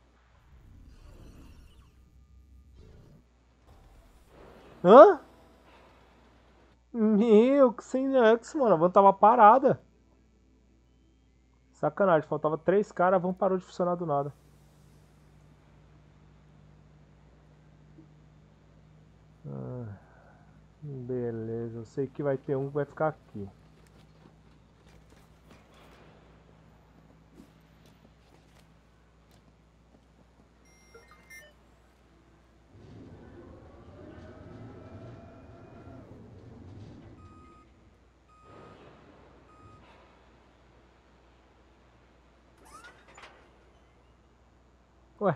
Hã? Meu, que sem nexo, mano. A van tava parada. Sacanagem, faltava três caras, a van parou de funcionar do nada. Ah, beleza, eu sei que vai ter um que vai ficar aqui. Ué.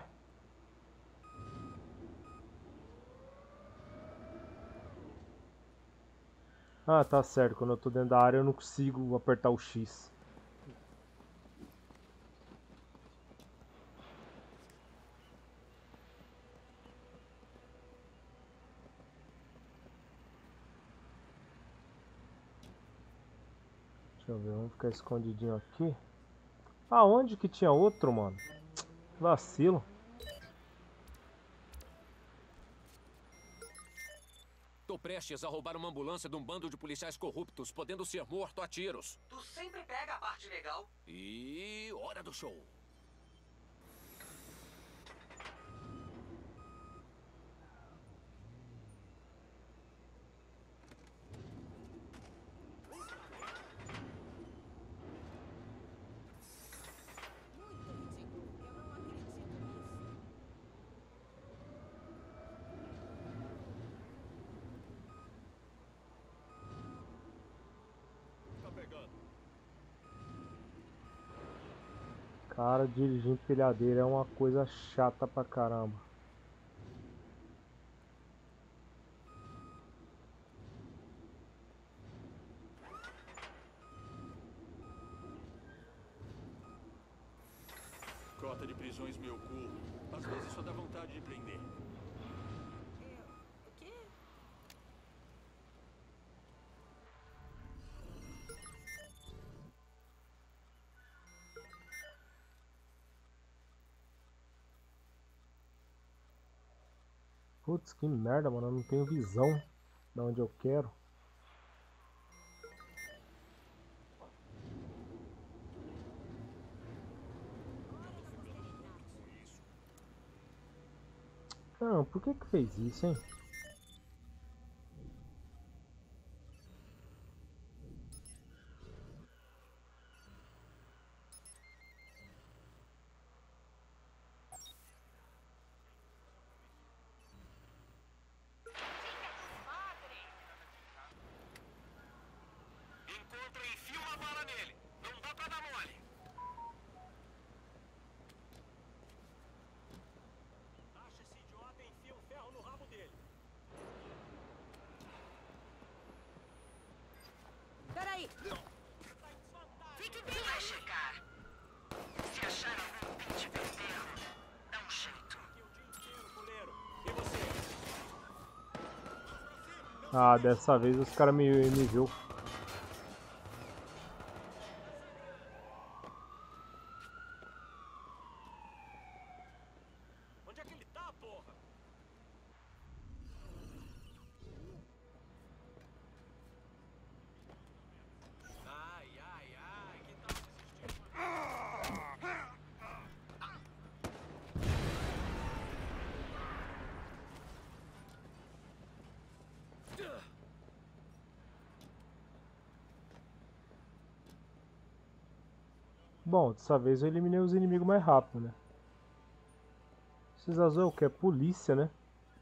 Ah, tá certo. Quando eu tô dentro da área eu não consigo apertar o X. Deixa eu ver, vamos ficar escondidinho aqui. Aonde que tinha outro, mano? Vacilo. Tô prestes a roubar uma ambulância de um bando de policiais corruptos, podendo ser morto a tiros. Tu sempre pega a parte legal. E hora do show. Cara, dirigir empilhadeira é uma coisa chata pra caramba. Cota de prisões meu cu. Às vezes só dá vontade de prender. O quê? Putz, que merda, mano. Eu não tenho visão de onde eu quero. Não, por que que fez isso, hein? Encontra e enfia uma bala nele. Não dá pra dar mole. Acha esse idiota e enfia um ferro no rabo dele. Peraí! Fique bem vai chegar. Se achar algum pinte vermelho, dá um jeito. Aqui o dia inteiro, fuleiro. E você? Ah, dessa vez os caras me, me viu. Onde é que ele tá, porra? Bom, dessa vez eu eliminei os inimigos mais rápido, né? Esses azul é o que? É polícia, né?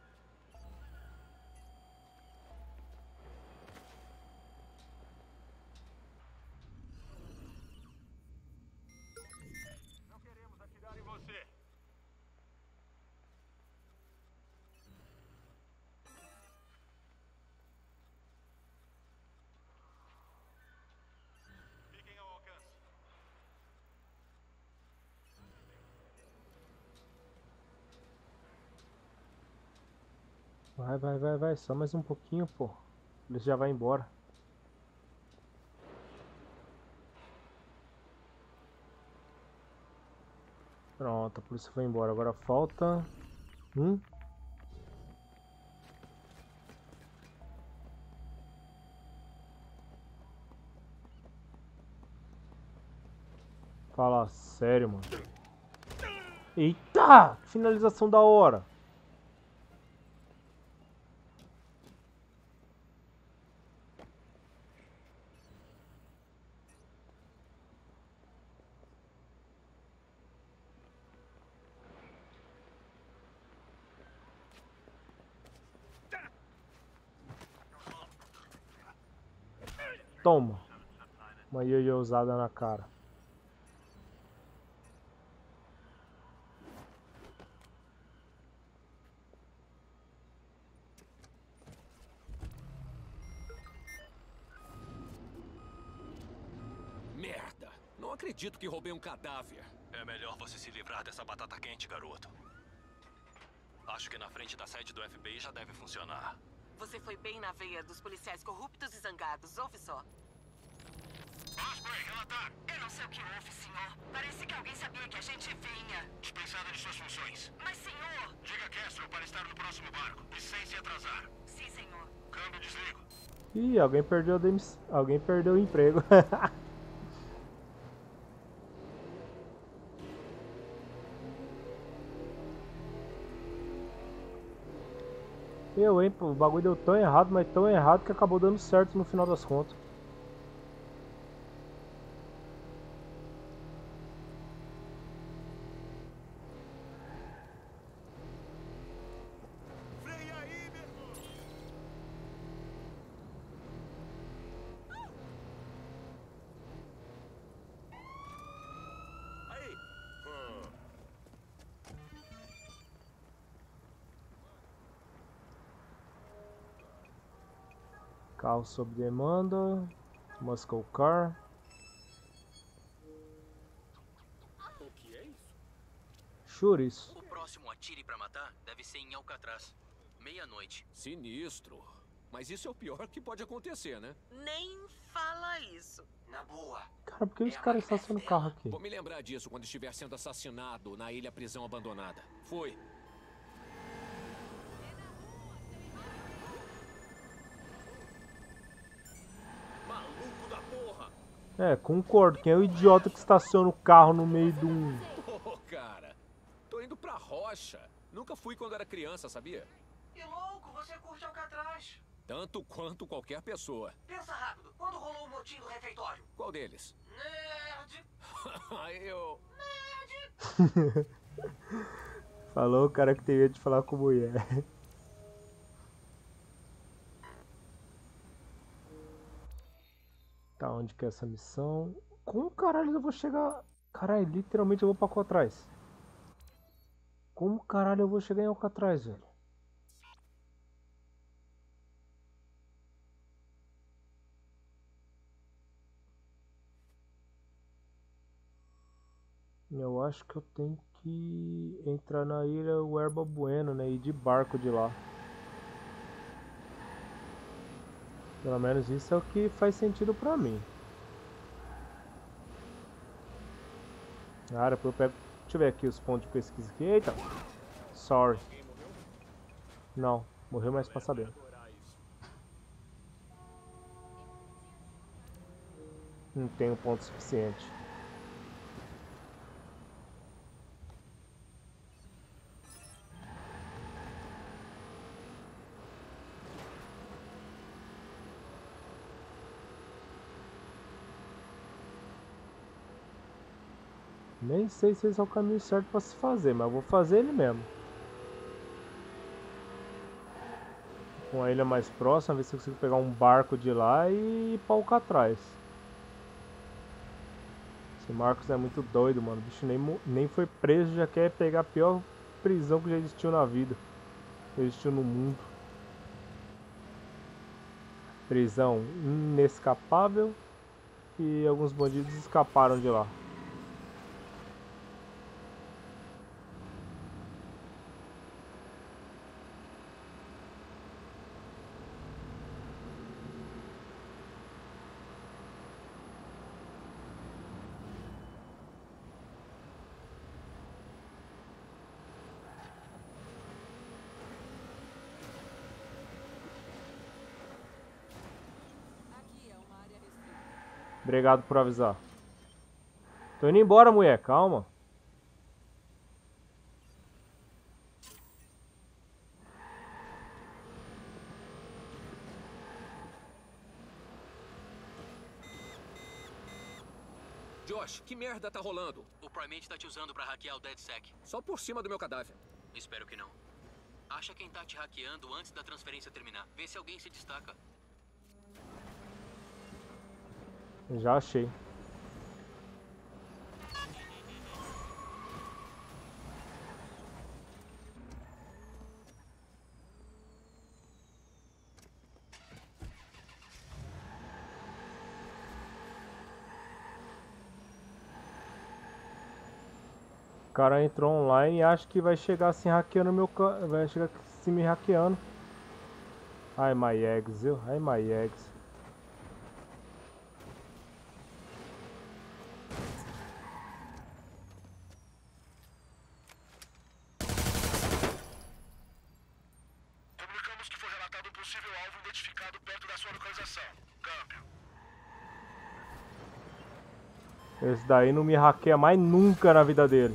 Não queremos atirar em você. Fiquem ao alcance. Vai, vai, vai, vai. Só mais um pouquinho, pô. Ele já vai embora. Pronto, a polícia foi embora. Agora falta... Um. Fala sério, mano. Eita! Finalização da hora. Toma. Uma ioiô usada na cara. Merda! Não acredito que roubei um cadáver. É melhor você se livrar dessa batata quente, garoto. Acho que na frente da sede do F B I já deve funcionar. Você foi bem na veia dos policiais corruptos e zangados, ouve só. Osprey, relatar. Eu não sei o que houve, senhor. Parece que alguém sabia que a gente vinha. Dispensada de suas funções. Mas, senhor... Diga a Castro para estar no próximo barco e sem se atrasar. Sim, senhor. Câmbio desligo. Ih, alguém perdeu a demiss... Alguém perdeu o emprego. Eu, hein, pô, o bagulho deu tão errado, mas tão errado que acabou dando certo no final das contas. Freia aí, meu irmão. Aí. Hum. Carro sob demanda. Muscle Car. O que é isso? Chouriço. O próximo Atire pra Matar deve ser em Alcatraz. Meia-noite. Sinistro. Mas isso é o pior que pode acontecer, né? Nem fala isso. Na boa. Cara, por que os caras estacionam o carro aqui? Vou me lembrar disso quando estiver sendo assassinado na ilha prisão abandonada. Foi. Maluco da porra. É, concordo. Quem é o idiota que estaciona o carro no meio de um... Pô, cara. Tô indo pra rocha. Nunca fui quando era criança, sabia? Que louco, você curte Alcatraz. Tanto quanto qualquer pessoa. Pensa rápido, quando rolou o motim do refeitório? Qual deles? Nerd. Eu... Nerd. Falou o cara que tem medo de falar com mulher. Tá, onde que é essa missão? Como caralho eu vou chegar... Caralho, literalmente eu vou pra Alcatraz. Como caralho eu vou chegar em Alcatraz, velho? Eu acho que eu tenho que entrar na ilha Huerba Bueno, né? E ir de barco de lá. Pelo menos isso é o que faz sentido pra mim. Ah, depois eu pego... Deixa eu ver aqui os pontos de pesquisa aqui. Eita! Sorry. Não, morreu, mas pra saber. Não tenho ponto suficiente. Nem sei se esse é o caminho certo pra se fazer, mas eu vou fazer ele mesmo. Com a ilha mais próxima, ver se eu consigo pegar um barco de lá e ir pra Alcatraz. Esse Marcos é muito doido, mano. O bicho nem, nem foi preso, já quer pegar a pior prisão que já existiu na vida. Que existiu no mundo. Prisão inescapável. E alguns bandidos escaparam de lá. Obrigado por avisar. Tô indo embora, mulher. Calma. Josh, que merda tá rolando? O Primate tá te usando pra hackear o DedSec. Só por cima do meu cadáver. Espero que não. Acha quem tá te hackeando antes da transferência terminar. Vê se alguém se destaca. Já achei. O cara entrou online e acha que vai chegar assim hackeando meu ca... vai chegar assim me hackeando. Ai, my eggs, viu? Ai, my eggs. Comunicamos que foi relatado um possível alvo identificado perto da sua localização. Câmbio. Esse daí não me hackeia mais nunca na vida dele.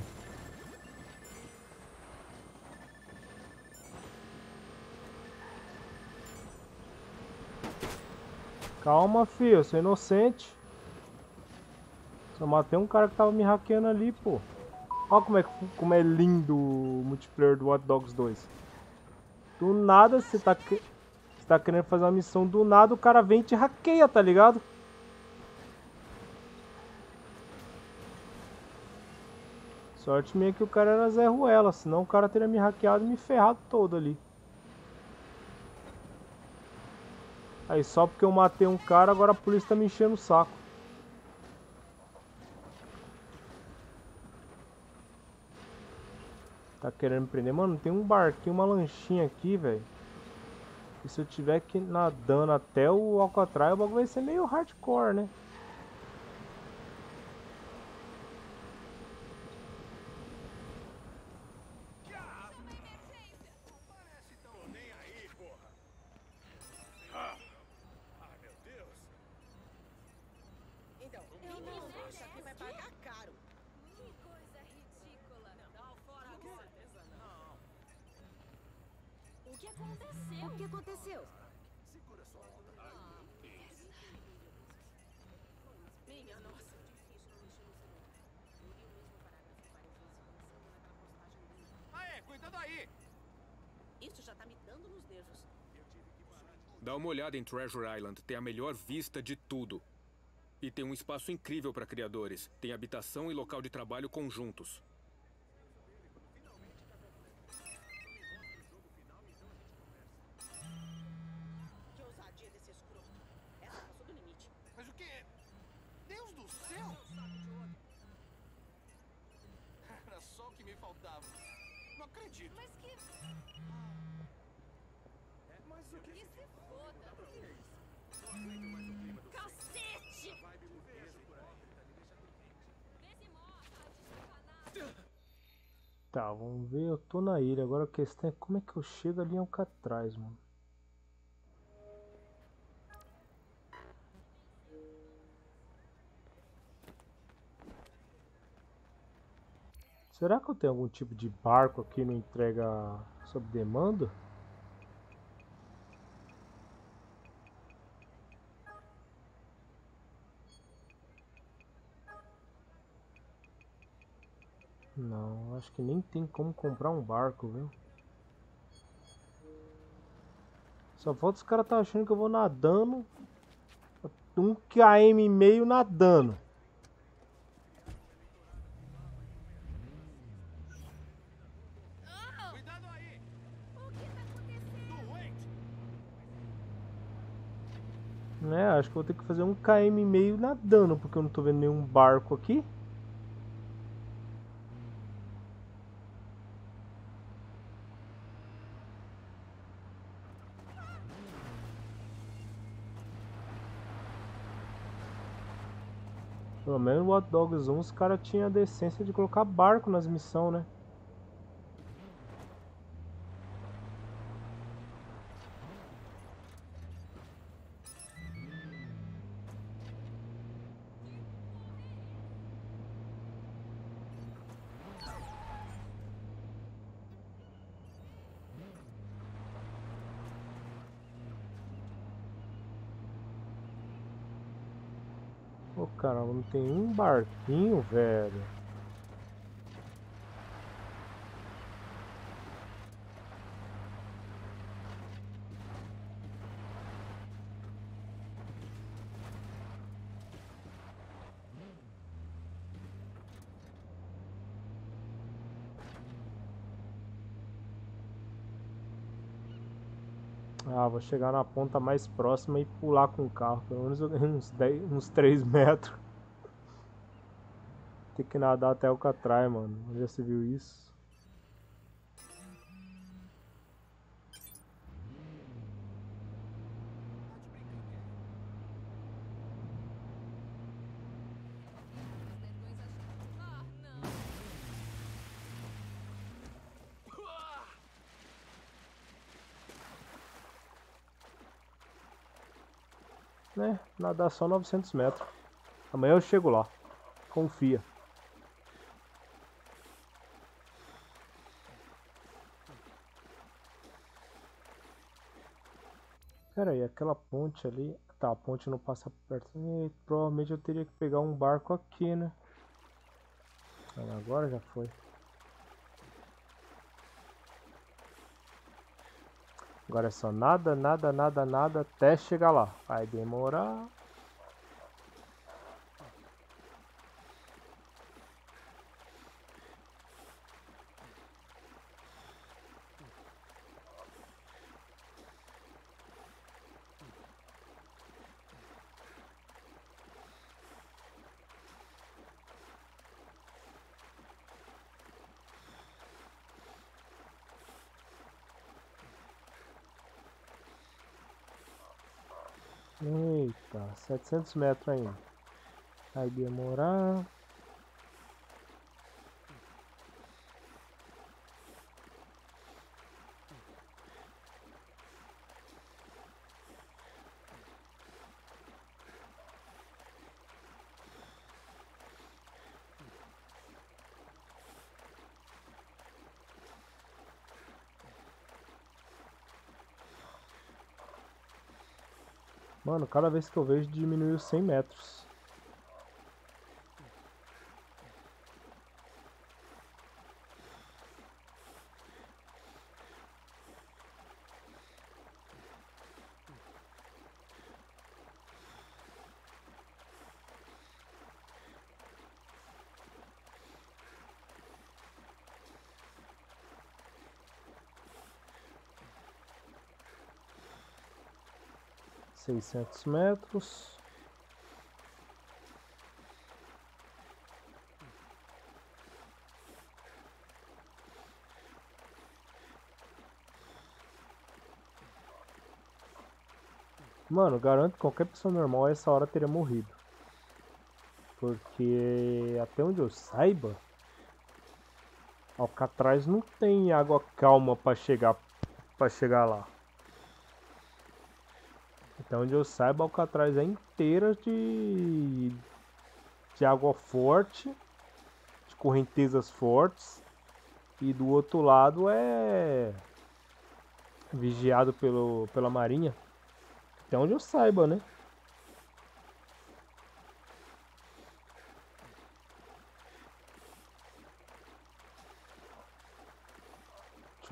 Calma, filho, eu sou inocente. Só matei um cara que tava me hackeando ali, pô. Olha como é, como é lindo o multiplayer do Watch Dogs dois. Do nada, você tá, você tá querendo fazer uma missão, do nada o cara vem e te hackeia, tá ligado? Sorte minha que o cara era Zé Ruela, senão o cara teria me hackeado e me ferrado todo ali. Aí só porque eu matei um cara, agora a polícia tá me enchendo o saco. Tá querendo me prender? Mano, tem um barquinho, uma lanchinha aqui, velho. E se eu tiver que ir nadando até o Alcatraz, o bagulho vai ser meio hardcore, né? O que aconteceu? O que aconteceu? Segura sua onda. Minha nossa. Aê, cuidado aí! Isso já tá me dando nos nervos. Dá uma olhada em Treasure Island. Tem a melhor vista de tudo. E tem um espaço incrível para criadores. Tem habitação e local de trabalho conjuntos. Que ousadia desse escroto. Essa passou do limite. Mas o que? Deus do céu! Era só o que me faltava. Não acredito. Mas que... Mas o que Que se foda. Cacete! Tá, vamos ver, eu tô na ilha. Agora a questão é como é que eu chego ali em Alcatraz, mano. Será que eu tenho algum tipo de barco aqui no entrega sob demanda? Não, acho que nem tem como comprar um barco, viu? Só falta os caras tá achando que eu vou nadando. Um quilômetro e meio nadando. Cuidado aí! O que tá acontecendo? Doente! Né, acho que eu vou ter que fazer um quilômetro e meio nadando, porque eu não tô vendo nenhum barco aqui. Pelo menos o Hot Dogs um os caras tinham a decência de colocar barco nas missões, né? Pô, caramba, não tem um barquinho, velho. Ah, vou chegar na ponta mais próxima e pular com o carro. Pelo menos eu ganho uns, dez, uns três metros. Tem que nadar até o Catrai, mano. Já se viu isso? Né? Nadar só novecentos metros. Amanhã eu chego lá. Confia. Pera aí, aquela ponte ali... Tá, a ponte não passa perto. E, provavelmente eu teria que pegar um barco aqui, né? Agora já foi. Agora é só nada, nada, nada, nada até chegar lá. Vai demorar. Eita, setecentos metros ainda. Vai demorar. Mano, cada vez que eu vejo diminuiu cem metros. seiscentos metros. Mano, garanto que qualquer pessoa normal a essa hora teria morrido. Porque até onde eu saiba, Alcatraz não tem água calma para chegar para chegar lá. Até onde eu saiba, Alcatraz é inteira de de água forte, de correntezas fortes, e do outro lado é vigiado pelo pela marinha. Até onde eu saiba, né?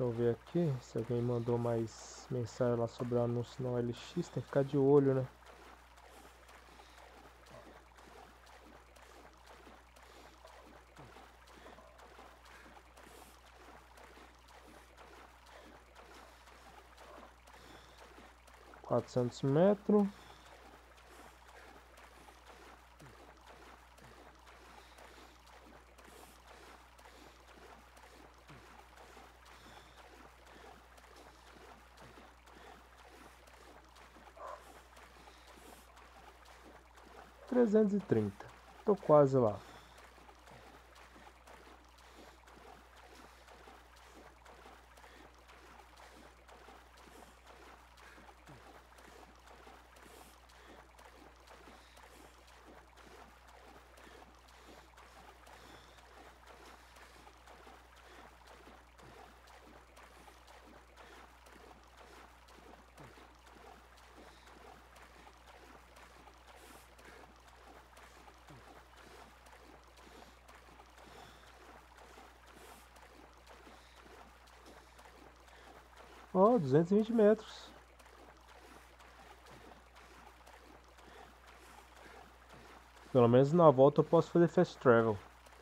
Deixa eu ver aqui se alguém mandou mais mensagem lá sobre o anúncio no L X. Tem que ficar de olho, né? Quatrocentos metros. trezentos e trinta. Tô quase lá. Ó, oh, duzentos e vinte metros. Pelo menos na volta eu posso fazer fast travel.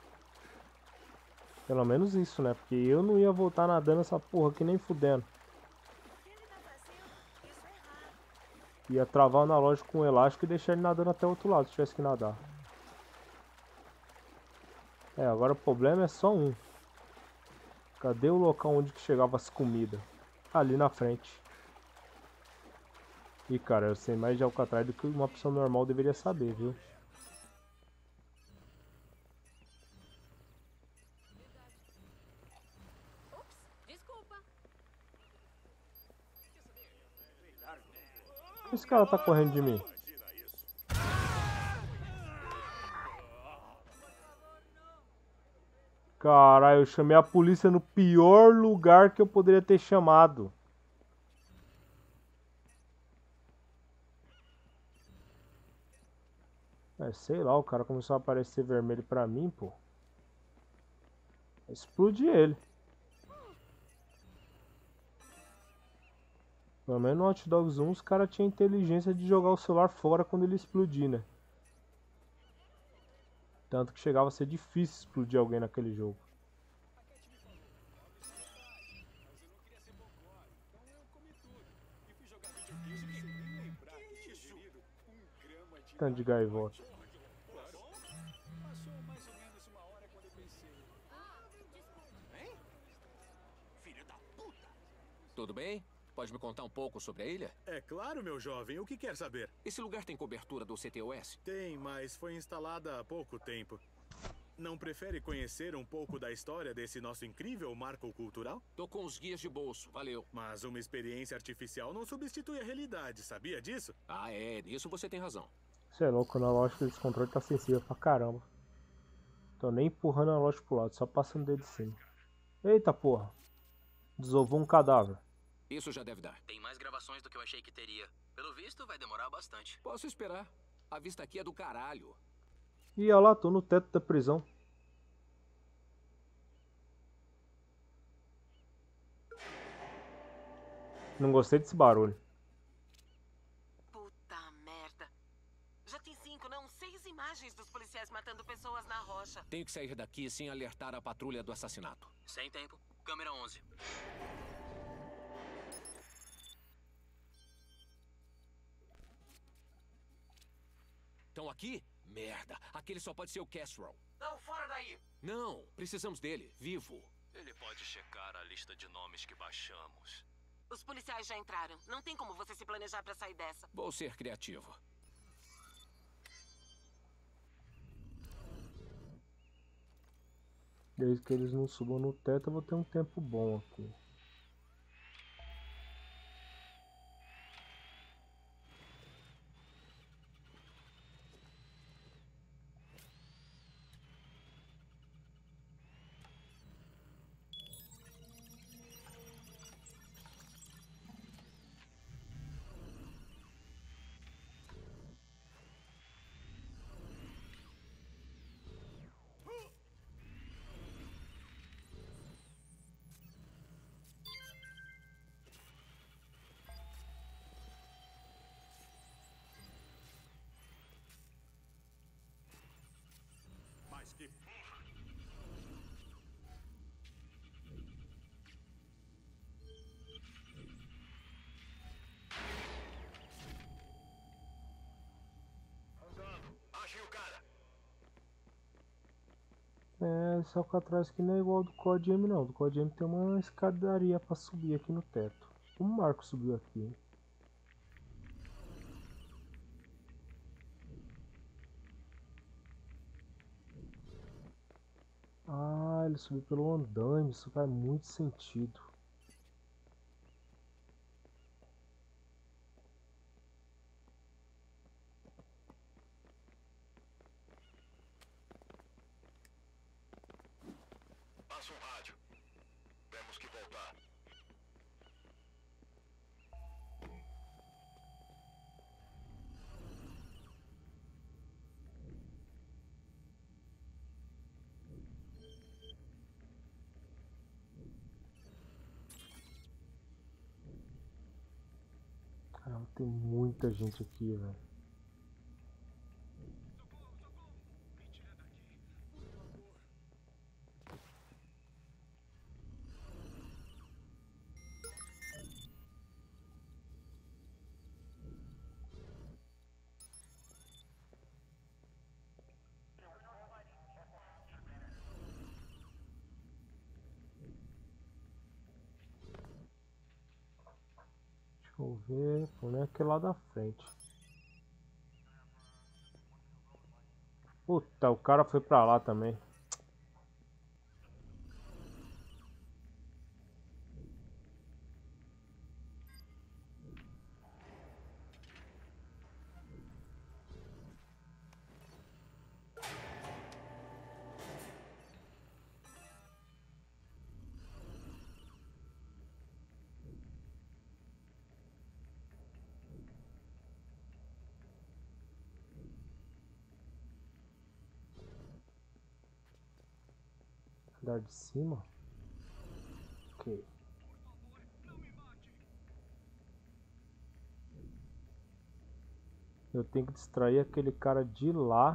Pelo menos isso, né? Porque eu não ia voltar nadando essa porra aqui nem fudendo. Ia travar o analógico com o elástico e deixar ele nadando até o outro lado se tivesse que nadar. É, agora o problema é só um. Cadê o local onde que chegava as comidas? Ali na frente. E cara, eu sei mais de Alcatraz do que uma pessoa normal deveria saber, viu? Esse cara tá correndo de mim. Caralho, eu chamei a polícia no pior lugar que eu poderia ter chamado. É, sei lá, o cara começou a aparecer vermelho pra mim, pô. Explodi ele. Pelo menos no Hot Dogs um os caras tinham inteligência de jogar o celular fora quando ele explodir, né? Tanto que chegava a ser difícil explodir alguém naquele jogo. Tanto de gaivota. Tudo bem? Pode me contar um pouco sobre a ilha? É claro, meu jovem. O que quer saber? Esse lugar tem cobertura do C T O S? Tem, mas foi instalada há pouco tempo. Não prefere conhecer um pouco da história desse nosso incrível marco cultural? Tô com os guias de bolso, valeu. Mas uma experiência artificial não substitui a realidade, sabia disso? Ah, é. Nisso você tem razão. Você é louco, o analógico desse controle tá sensível pra caramba. Tô nem empurrando o analógico pro lado, só passando o dedo de cima. Eita porra. Desovou um cadáver. Isso já deve dar. Tem mais gravações do que eu achei que teria. Pelo visto, vai demorar bastante. Posso esperar. A vista aqui é do caralho. Ih, olha lá, tô no teto da prisão. Não gostei desse barulho. Puta merda. Já tem cinco, não, seis imagens dos policiais matando pessoas na rocha. Tenho que sair daqui sem alertar a patrulha do assassinato. Sem tempo. Câmera onze. Estão aqui? Merda. Aquele só pode ser o Castrol. Não, fora daí. Não, precisamos dele, vivo. Ele pode checar a lista de nomes que baixamos. Os policiais já entraram. Não tem como você se planejar pra sair dessa. Vou ser criativo. Desde que eles não subam no teto, eu vou ter um tempo bom aqui. É, só que atrás que não é igual ao do Code M não. Do Code M tem uma escadaria pra subir aqui no teto. O Marco subiu aqui. Ah, ele subiu pelo andaime. Isso faz muito sentido. Passa um rádio. Temos que voltar. Caramba, tem muita gente aqui, velho. Deixa eu ver, pô, não é aquele lá da frente. Puta, o cara foi pra lá também. Andar de cima? Ok. Eu tenho que distrair aquele cara de lá.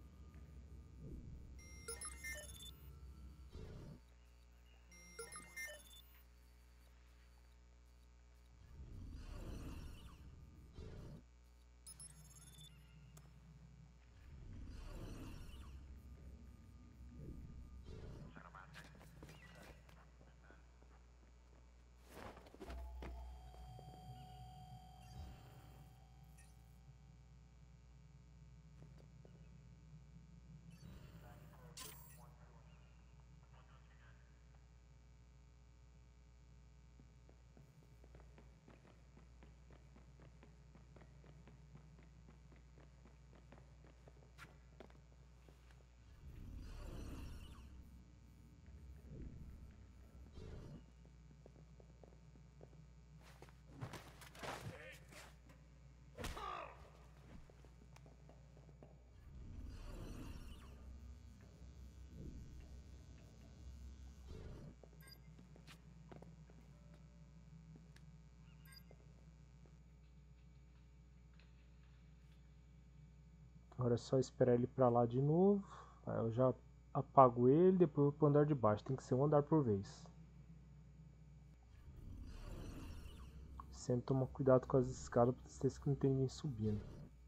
Agora é só esperar ele pra lá de novo. Aí eu já apago ele, depois eu vou pro andar de baixo. Tem que ser um andar por vez. Sempre toma cuidado com as escadas pra certeza que não tem ninguém subindo.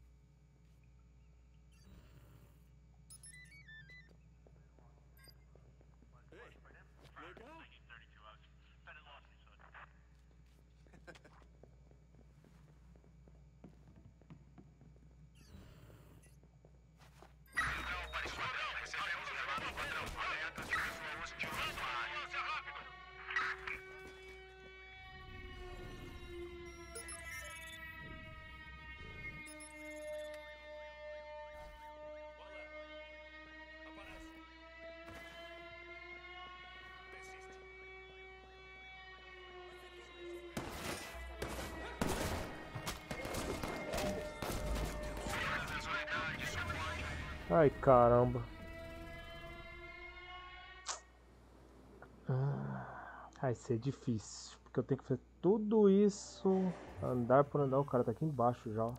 Ai, caramba. Vai ser difícil, porque eu tenho que fazer tudo isso, andar por andar. O cara tá aqui embaixo já.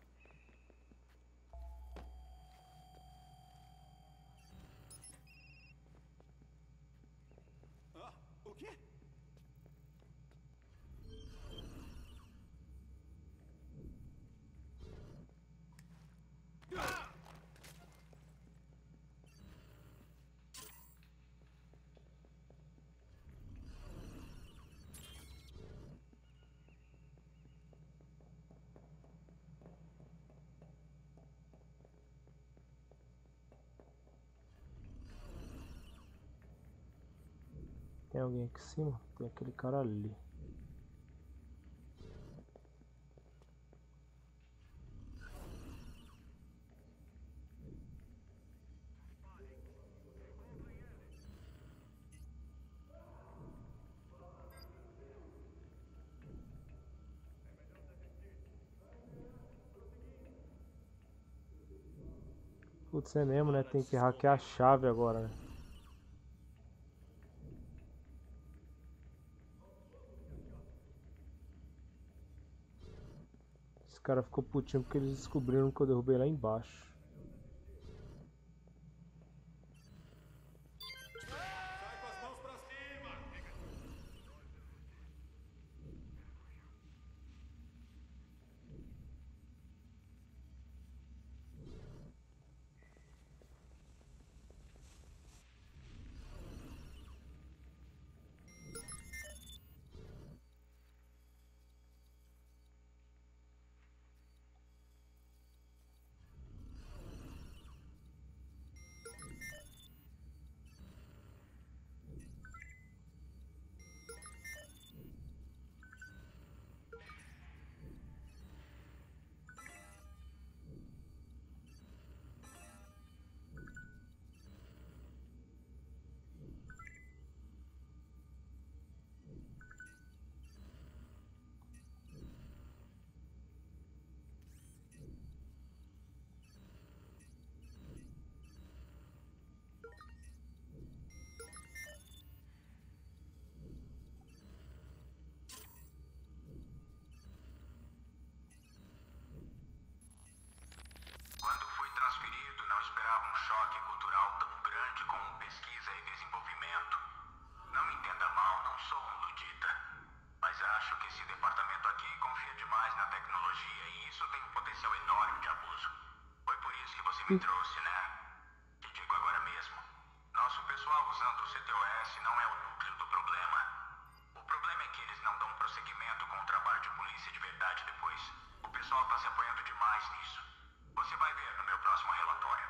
Ah, o quê? Tem alguém aqui em cima? Tem aquele cara ali. Putz, é mesmo, né? Tem que hackear a chave agora, né? Esse cara ficou putinho porque eles descobriram que eu derrubei lá embaixo. Quando fui transferido, não esperava um choque cultural tão grande como pesquisa e desenvolvimento. Não me entenda mal, não sou um ludita, mas acho que esse departamento aqui confia demais na tecnologia e isso tem um potencial enorme de abuso. Foi por isso que você me trouxe, né? Te digo agora mesmo. Nosso pessoal usando o C T O S não é o núcleo do problema. O problema é que eles não dão prosseguimento com o trabalho de polícia de verdade depois. O pessoal está se apoiando demais nisso. Você vai ver no meu próximo relatório.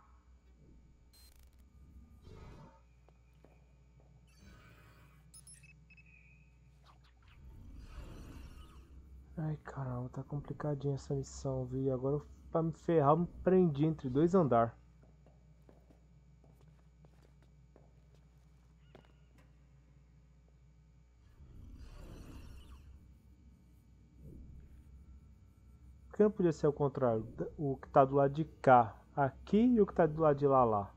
Ai caramba, tá complicadinha essa missão, viu? E agora pra me ferrar eu me prendi entre dois andares. Por que não podia ser o contrário? O que tá do lado de cá aqui e o que tá do lado de lá lá.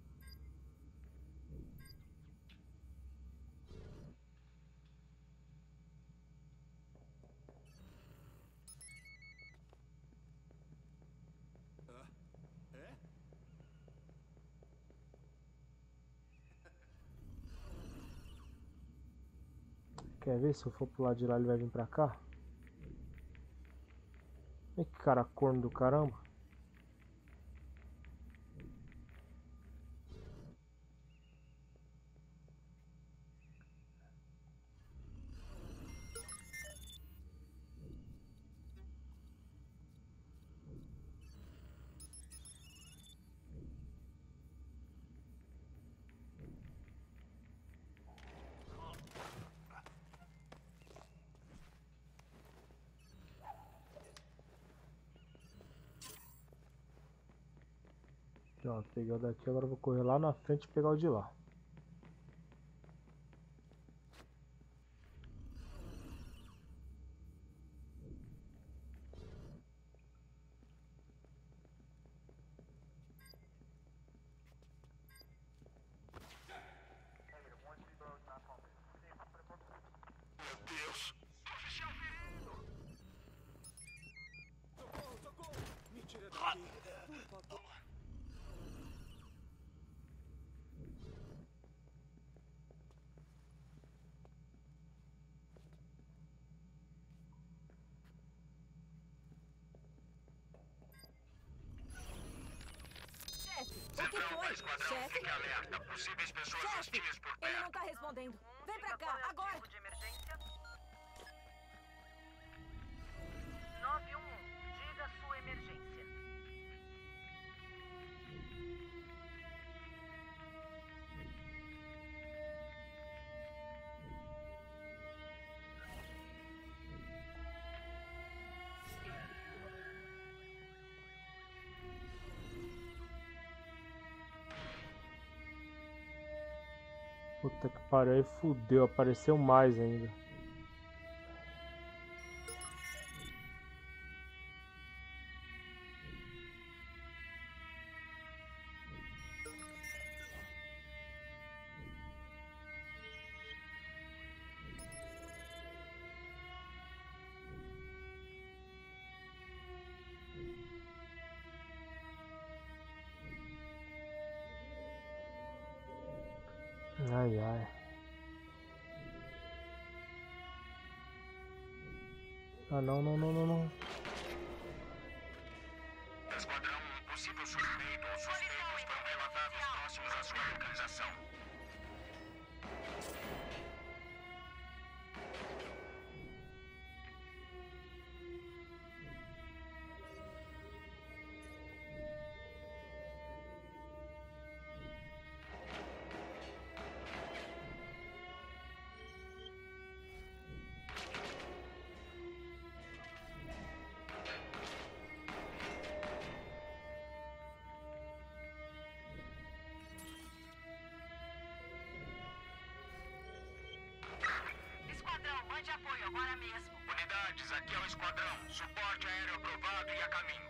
Quer ver? Se eu for pro lado de lá ele vai vir pra cá? Ai, que cara corno do caramba. Pronto, peguei o daqui, agora eu vou correr lá na frente e pegar o de lá. Meu Deus! Oficial ferido! Socorro, socorro! Me tira daqui, por favor. Chefe, o que foi? Chefe? Fique alerta. Possíveis pessoas hostis por Ele perto. não tá respondendo. Vem pra cá, agora! De emergência. nove um um, diga sua emergência. Puta que pariu, aí fudeu, apareceu mais ainda. Ai, ai. Ah, não, não, não, não, não. Esquadrão, um possível suspeito ou suspeitos foram relatados próximos à sua localização. Esquadrão, mande apoio agora mesmo. Unidades, aqui é o esquadrão. Suporte aéreo aprovado e a caminho.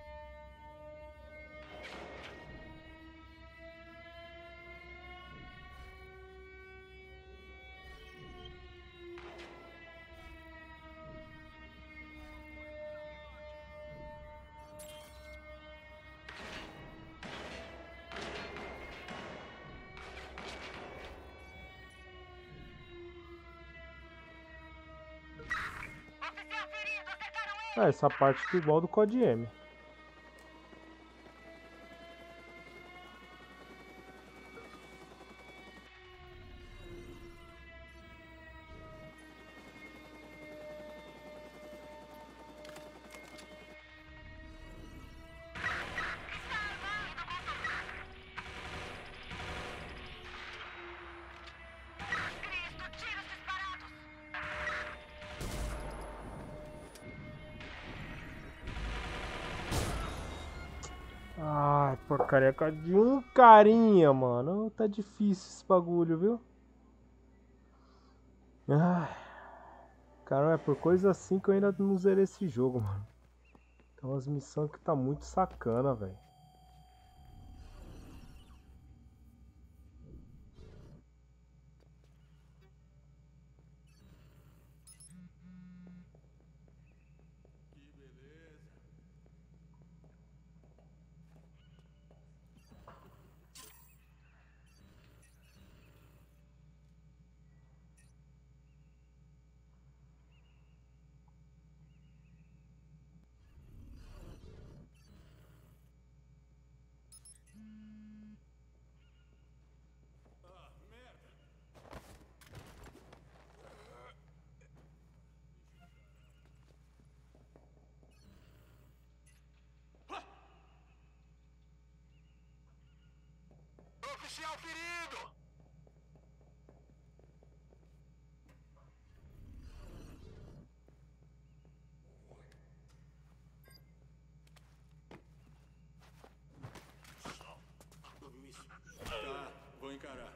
Oficial ferido, acertaram ele! Ah, essa parte ficou igual do Code M. Cristo, tiros disparados! Ai, porcaria de um carinha, mano. Tá difícil esse bagulho, viu? Ai, cara, é por coisa assim que eu ainda não zerei esse jogo, mano. Tem umas missões que tá muito sacana, velho. Oficial ferido! Tá, vou encarar.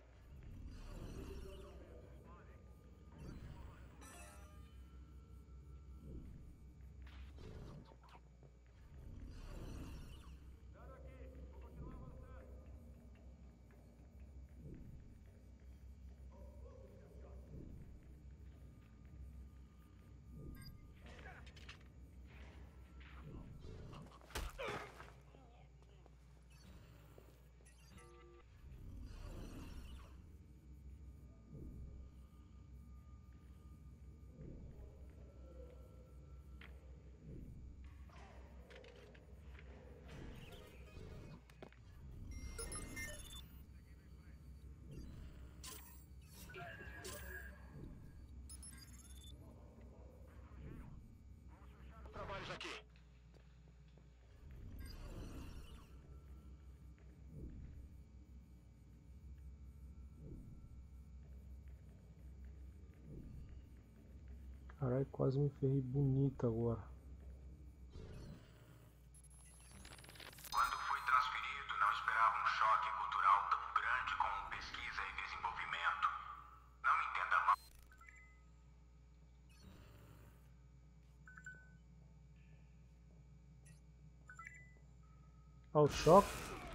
Trabalhos aqui. Caralho, quase me ferrei bonito agora. Quando fui transferido, não esperava esperava um choque cultural tão grande como pesquisa e desenvolvimento. Não me entenda mal. Ao choque.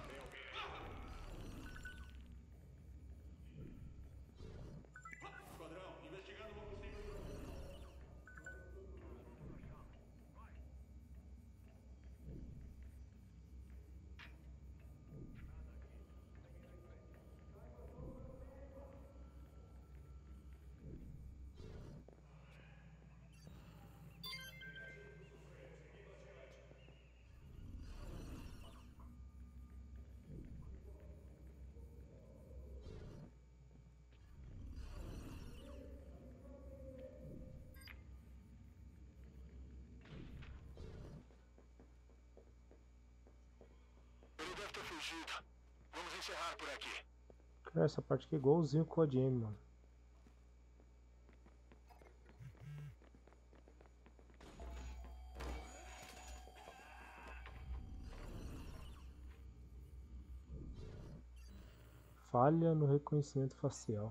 Ele deve ter fugido. Vamos encerrar por aqui. Cara, essa parte aqui é igualzinho o Code M, mano. Falha no reconhecimento facial.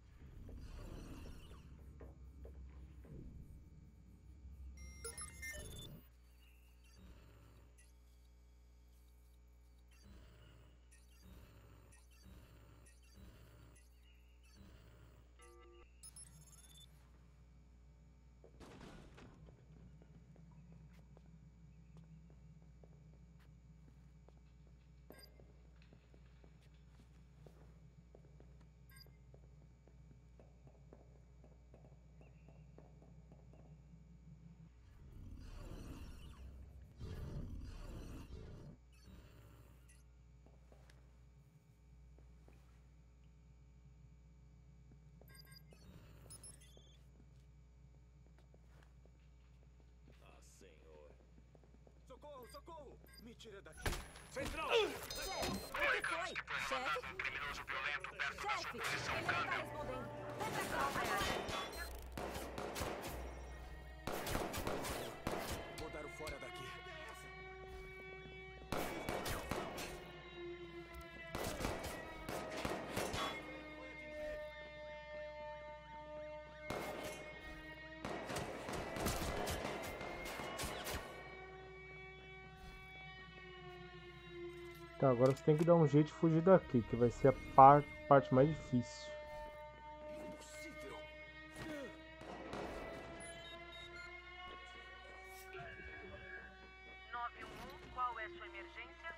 Socorro, socorro! Me tira daqui! Central! Chefe, o que foi? Chefe? Um criminoso violento perto da sua Chefe, posição. ele não tá respondendo. Vem pra cá, agora. Mandaram fora daqui. Tá, agora você tem que dar um jeito de fugir daqui, que vai ser a par parte mais difícil. nove um um, qual é sua emergência?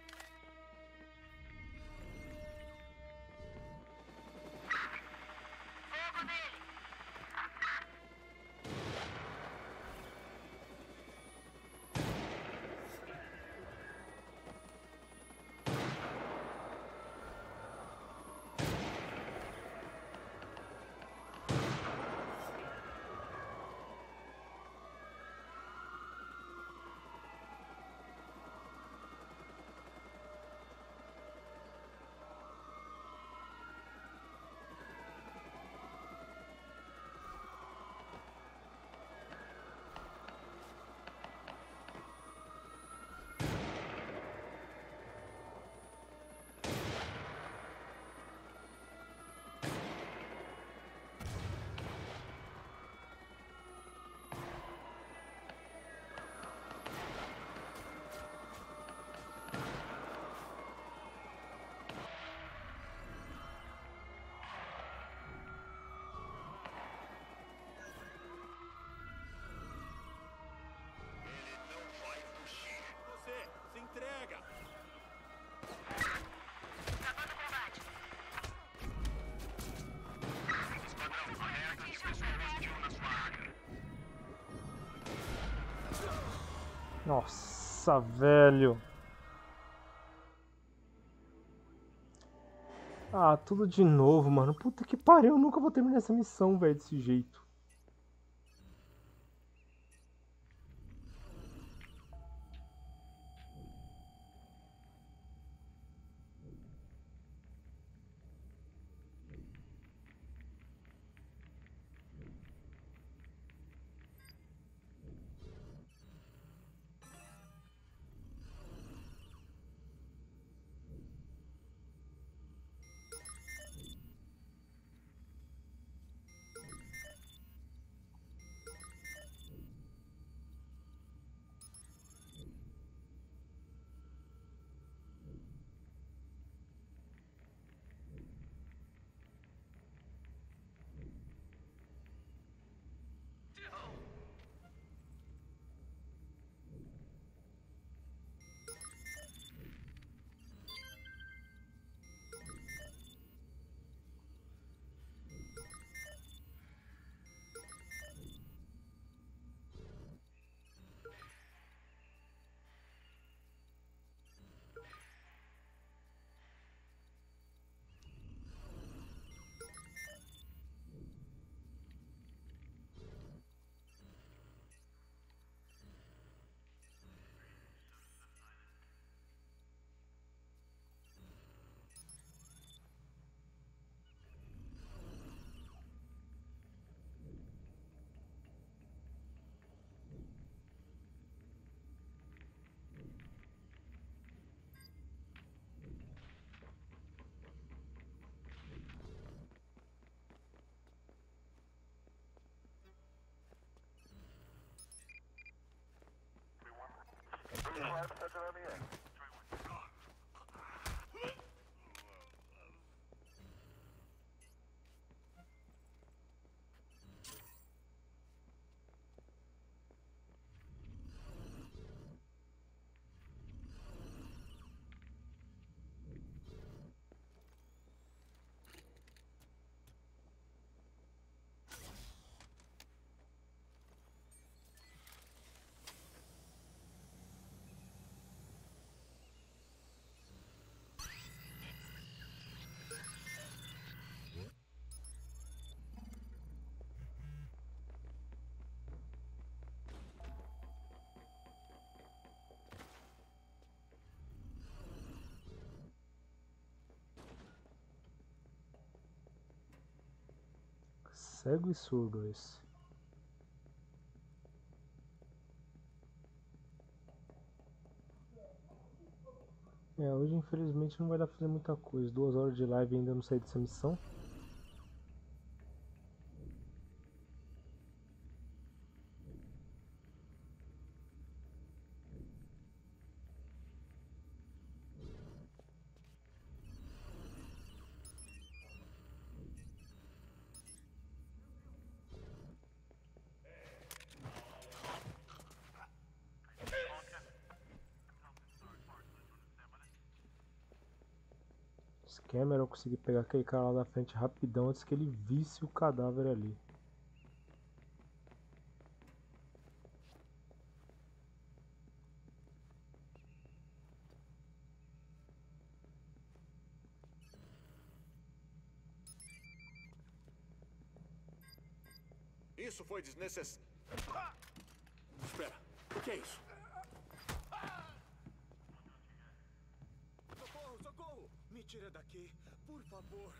Fogo nele! Você, se entrega! Acabando o combate. Esquadrão, alerta de pessoal hostil na sua área. Nossa, velho. Ah, tudo de novo, mano. Puta que pariu, eu nunca vou terminar essa missão, velho, desse jeito. Cego e surdo esse. É, hoje infelizmente não vai dar pra fazer muita coisa. Duas horas de live e ainda não saí dessa missão. Cameron conseguir pegar aquele cara lá da frente rapidão antes que ele visse o cadáver ali. Isso foi desnecessário. Espera, o que é isso? Socorro, socorro! Me tira daqui, por favor.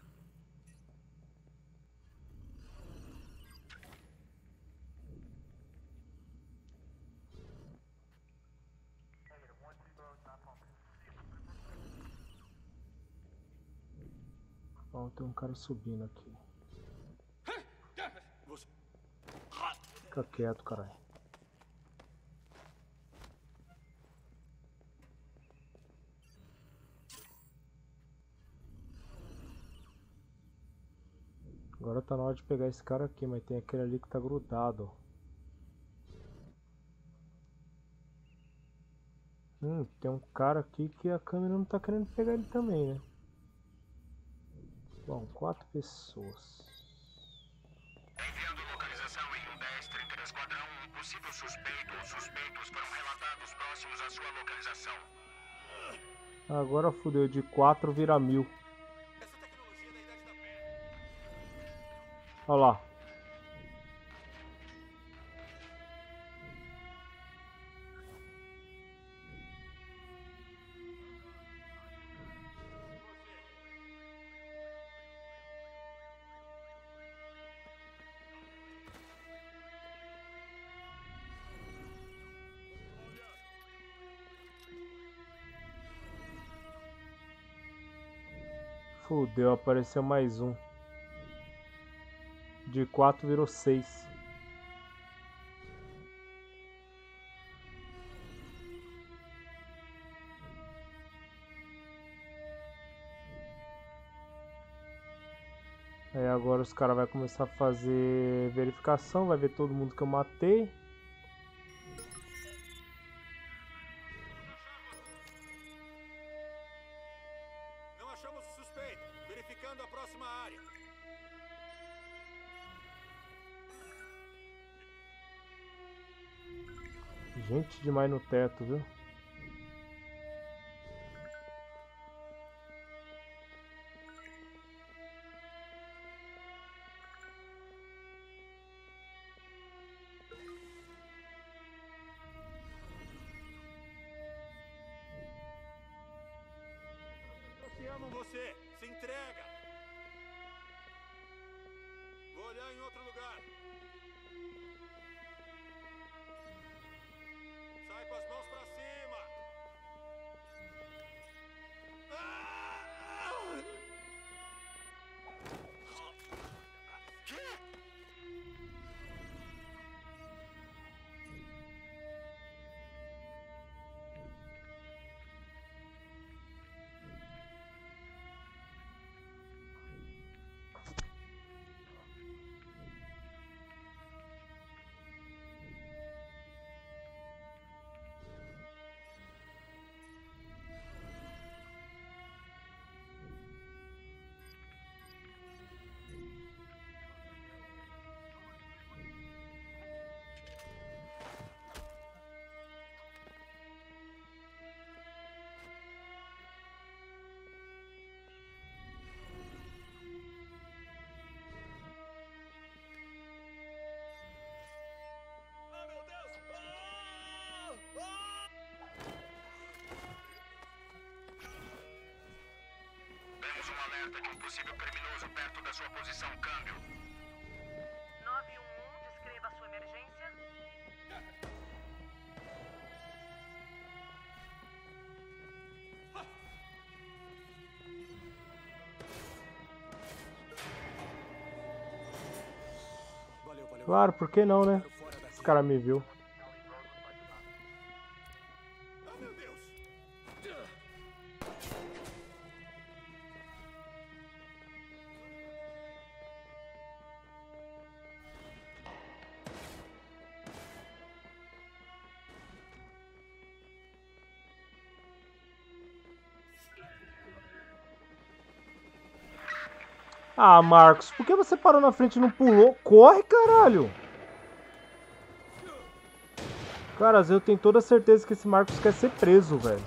Ó, tem um cara subindo aqui. Você... Fica quieto, caralho. Agora tá na hora de pegar esse cara aqui, mas tem aquele ali que tá grudado. Hum, tem um cara aqui que a câmera não tá querendo pegar ele também, né? Bom, quatro pessoas. Enviando localização em um dez trinta e Esquadrão, um possível suspeito ou suspeitos foram relatados próximos à sua localização. Agora fudeu, de quatro vira mil. Olha lá. Fudeu, apareceu mais um. De quatro virou seis. Aí agora os caras vão começar a fazer verificação, vai ver todo mundo que eu matei. Não achamos o suspeito. Verificando a próxima área. Gente demais no teto, viu? Que amam você. Se entrega. Vou olhar em outro lugar. Sai com as mãos pra cima. Ah! Que? alerta de um possível criminoso perto da sua posição. Câmbio. nove um um, descreva a sua emergência. Claro, por que não, né? Esse cara me viu. Ah, Marcos, por que você parou na frente e não pulou? Corre, caralho! Cara, eu tenho toda a certeza que esse Marcos quer ser preso, velho.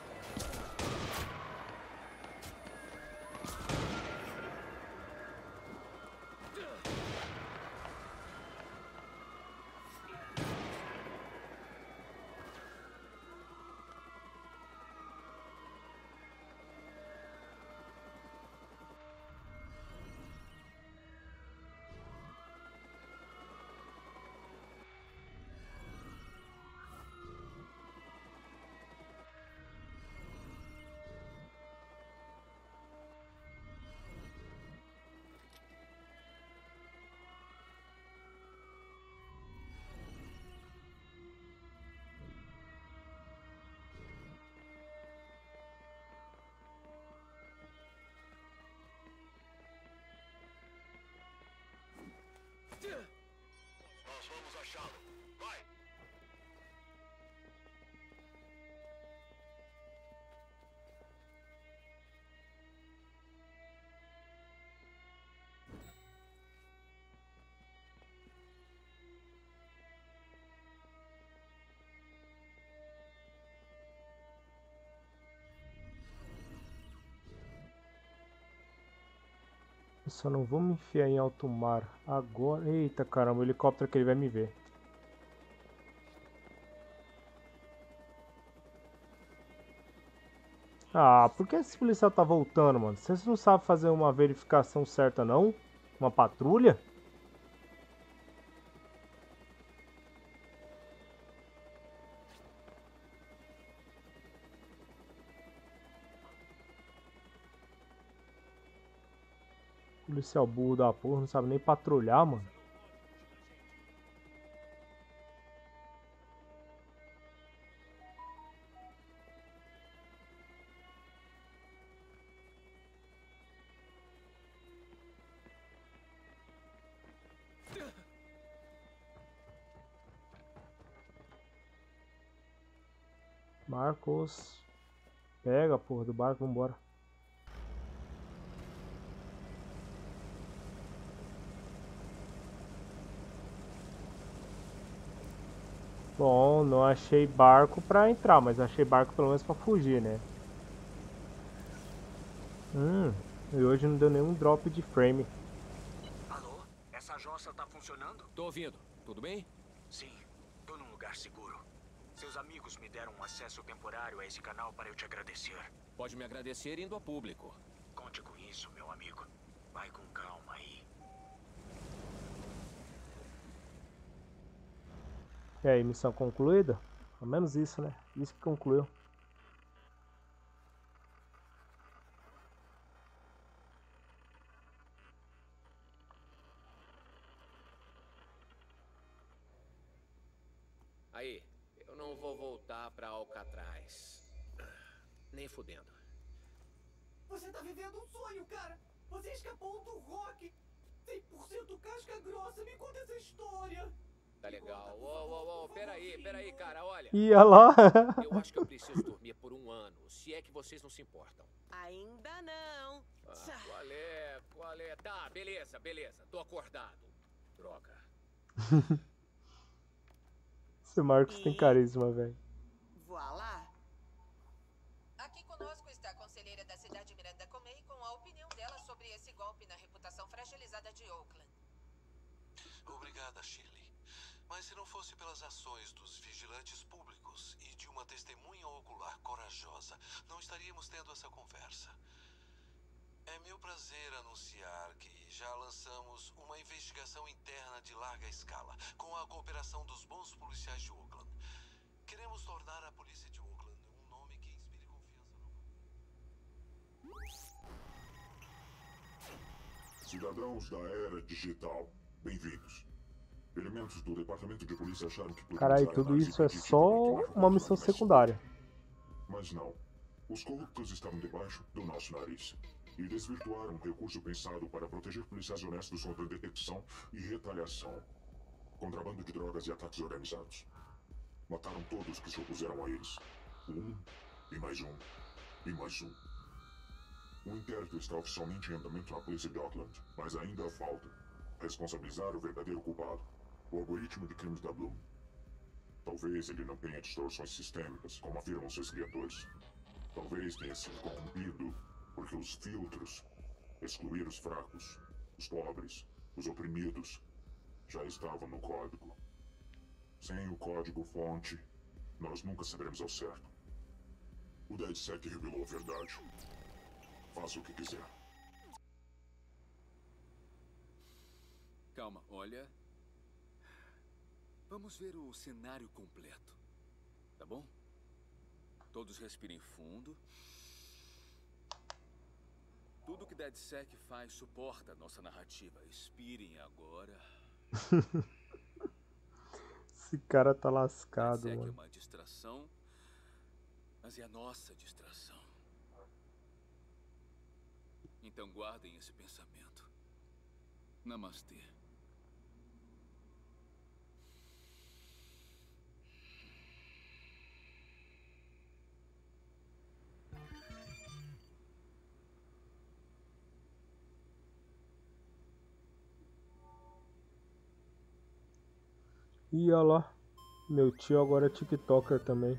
Nós vamos achá-lo. Vai! Eu só não vou me enfiar em alto mar agora. Eita caramba, o helicóptero que ele vai me ver. Ah, por que esse policial tá voltando, mano? Vocês não sabem fazer uma verificação certa, não? Uma patrulha? Policial burro da porra, não sabe nem patrulhar, mano. Marcos. Pega a porra do barco, vambora. Bom, não achei barco pra entrar, mas achei barco pelo menos pra fugir, né? Hum, e hoje não deu nenhum drop de frame. Alô? Essa jossa tá funcionando? Tô ouvindo. Tudo bem? Sim, tô num lugar seguro. Seus amigos me deram um acesso temporário a esse canal para eu te agradecer. Pode me agradecer indo a público. Conte com isso, meu amigo. Vai com calma aí. E aí, missão concluída? Pelo menos isso, né? Isso que concluiu. Aí, eu não vou voltar pra Alcatraz. Nem fudendo. Você tá vivendo um sonho, cara! Você escapou do rock! cem por cento casca grossa, me conta essa história! Tá legal. Ô, ô, ô, peraí, peraí, cara, olha. Ia lá. Eu acho que eu preciso dormir por um ano, se é que vocês não se importam. Ainda não. Ah, qual é, qual é? Tá, beleza, beleza. Tô acordado. Droga. Esse Marcos tem carisma, velho. Voilá. Aqui conosco está a conselheira da cidade Miranda Comey com a opinião dela sobre esse golpe na reputação fragilizada de Oakland. Obrigada, Shirley. Mas se não fosse pelas ações dos vigilantes públicos e de uma testemunha ocular corajosa, não estaríamos tendo essa conversa. É É meu prazer anunciar que já lançamos uma investigação interna de larga escala, com a cooperação dos bons policiais de Oakland. Queremos tornar a polícia de Oakland um nome que inspire confiança no... Cidadãos da era digital, bem-vindos. Elementos do departamento de polícia acharam que... Caralho, tudo isso é só uma missão secundária. Mas não. Os corruptos estavam debaixo do nosso nariz. E desvirtuaram um recurso pensado para proteger policiais honestos contra detecção e retaliação. Contrabando de drogas e ataques organizados. Mataram todos que se opuseram a eles. Um, e mais um, e mais um. O inquérito está oficialmente em andamento na polícia de Oakland, mas ainda falta responsabilizar o verdadeiro culpado, o algoritmo de crimes da Bloom. Talvez ele não tenha distorções sistêmicas, como afirmam seus criadores. Talvez tenha sido corrompido porque os filtros, excluir os fracos, os pobres, os oprimidos, já estavam no código. Sem o código-fonte, nós nunca saberemos ao certo. O DedSec revelou a verdade. Faça o que quiser. Calma, olha. Vamos ver o cenário completo. Tá bom? Todos respirem fundo. Tudo que DedSec faz suporta a nossa narrativa. Expirem agora. Esse cara tá lascado, DedSec mano. é uma distração, mas é a nossa distração. Então guardem esse pensamento. Namastê. E olha lá, meu tio agora é TikToker também.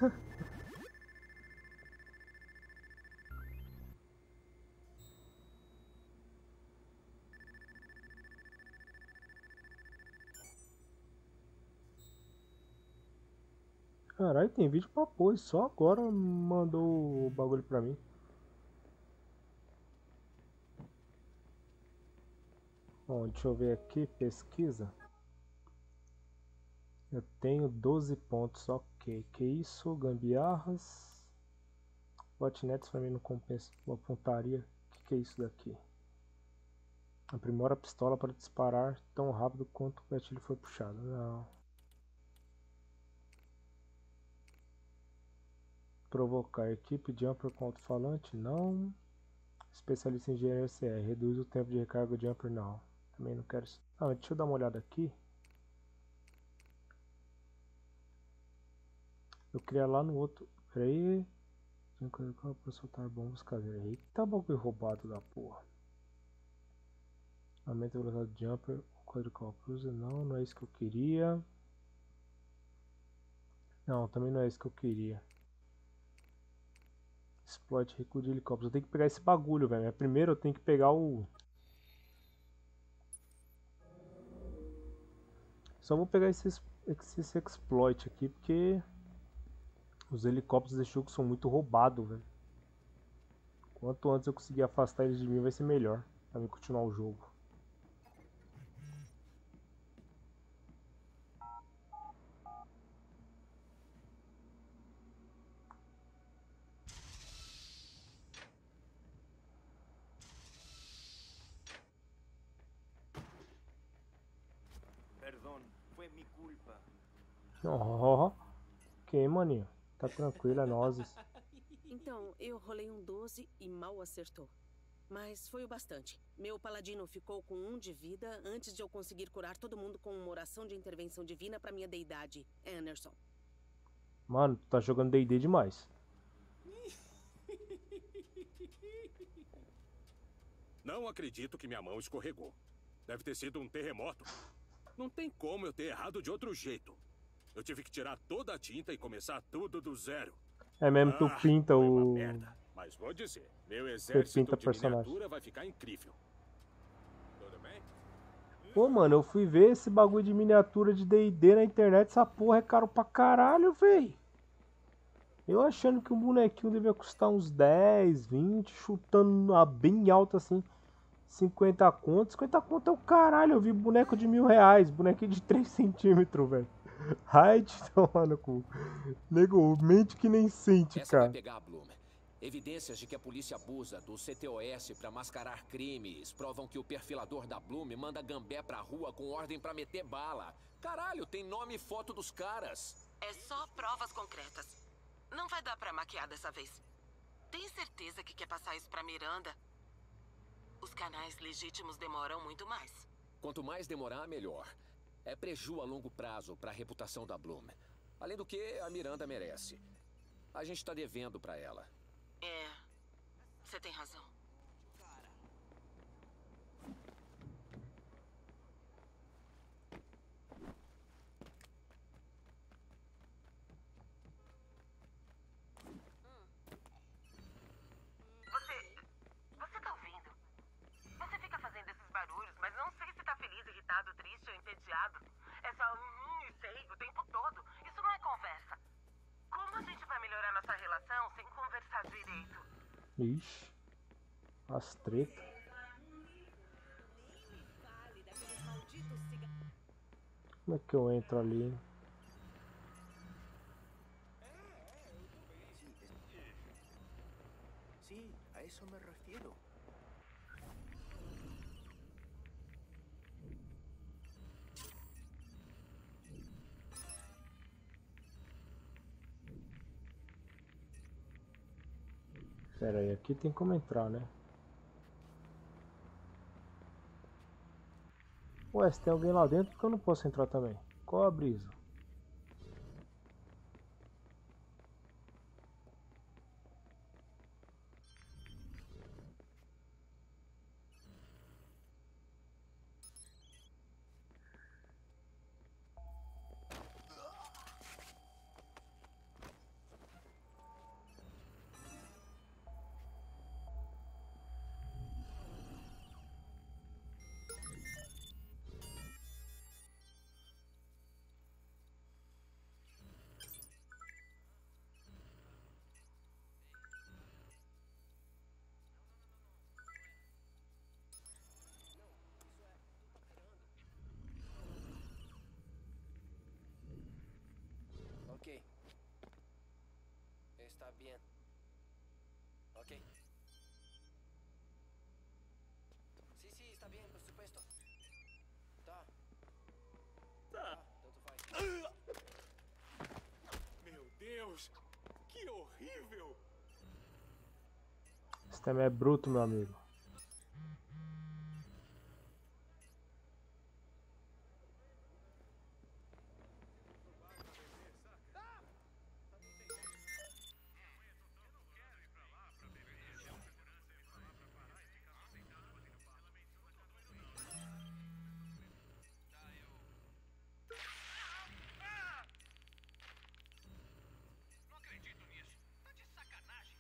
Caralho, tem vídeo pra pôr, só agora mandou o bagulho pra mim. Bom, deixa eu ver aqui, pesquisa. Eu tenho doze pontos, ok. Que isso? Gambiarras. Botnets pra mim não compensa. Uma pontaria. O que, que é isso daqui? Aprimora a pistola para disparar tão rápido quanto o gatilho foi puxado. Não. Provocar equipe jumper com alto-falante? Não. Especialista em engenharia C R. Reduz o tempo de recarga jumper? Não. Também não quero isso. Ah, deixa eu dar uma olhada aqui. Eu queria lá no outro. Pera aí. Para soltar bombas caseiras. Eita, bagulho roubado da porra. Aumenta a velocidade do jumper. Quadrical cruiser. Não, não é isso que eu queria. Não, também não é isso que eu queria. Exploit recuo de helicóptero. Eu tenho que pegar esse bagulho, velho. Primeiro eu tenho que pegar o. Só vou pegar esse, esse exploit aqui porque. Os helicópteros desse jogo são muito roubados, velho. Quanto antes eu conseguir afastar eles de mim vai ser melhor. Pra mim continuar o jogo. Perdão, foi minha culpa. Oh, ok, maninho. Tá tranquilo, é nozes. Então, eu rolei um doze e mal acertou. Mas foi o bastante. Meu paladino ficou com um de vida antes de eu conseguir curar todo mundo com uma oração de intervenção divina pra minha deidade, Anderson. Mano, tu tá jogando D e D demais. Não acredito que minha mão escorregou. Deve ter sido um terremoto. Não tem como eu ter errado de outro jeito. Eu tive que tirar toda a tinta e começar tudo do zero. É mesmo, tu Ah, pinta foi uma o... merda. Mas vou dizer, meu Você exército pinta de personagem. miniatura vai ficar incrível. Tudo bem? Pô, mano, eu fui ver esse bagulho de miniatura de D e D na internet. Essa porra é caro pra caralho, véi. Eu achando que um bonequinho devia custar uns dez, vinte, chutando a bem alto assim, cinquenta conto. cinquenta conto é o caralho, eu vi boneco de mil reais, bonequinho de três centímetros, velho. Ai, te tomar no cu. Nego, mente que nem sente, Essa vai cara. pegar, Bloom. Evidências de que a polícia abusa do C T O S pra mascarar crimes provam que o perfilador da Bloom manda Gambé pra rua com ordem pra meter bala. Caralho, tem nome e foto dos caras. É só provas concretas. Não vai dar pra maquiar dessa vez. Tem certeza que quer passar isso pra Miranda? Os canais legítimos demoram muito mais. Quanto mais demorar, melhor. É preju a longo prazo pra reputação da Bloom. Além do que, a Miranda merece. A gente tá devendo pra ela. É, você tem razão. Você... Você tá ouvindo? Você fica fazendo esses barulhos, mas não sei se tá feliz, irritado, triste ou entediado. É só hum, e sei o tempo todo. Isso não é conversa. Como a gente vai melhorar nossa relação sem conversar direito? Ixi. As treta. Como é que eu entro ali? Sí, a eso me refiero. Pera aí, aqui tem como entrar, né? Ué, se tem alguém lá dentro, por que eu não posso entrar também? Qual a brisa? Ok. Está bien. Ok. Sí, sí, está bien, por supuesto. Tá. Tá, tanto faz. Meu Deus, que horrível! Esse tema é bruto, meu amigo. Não acredito nisso. Tá de sacanagem.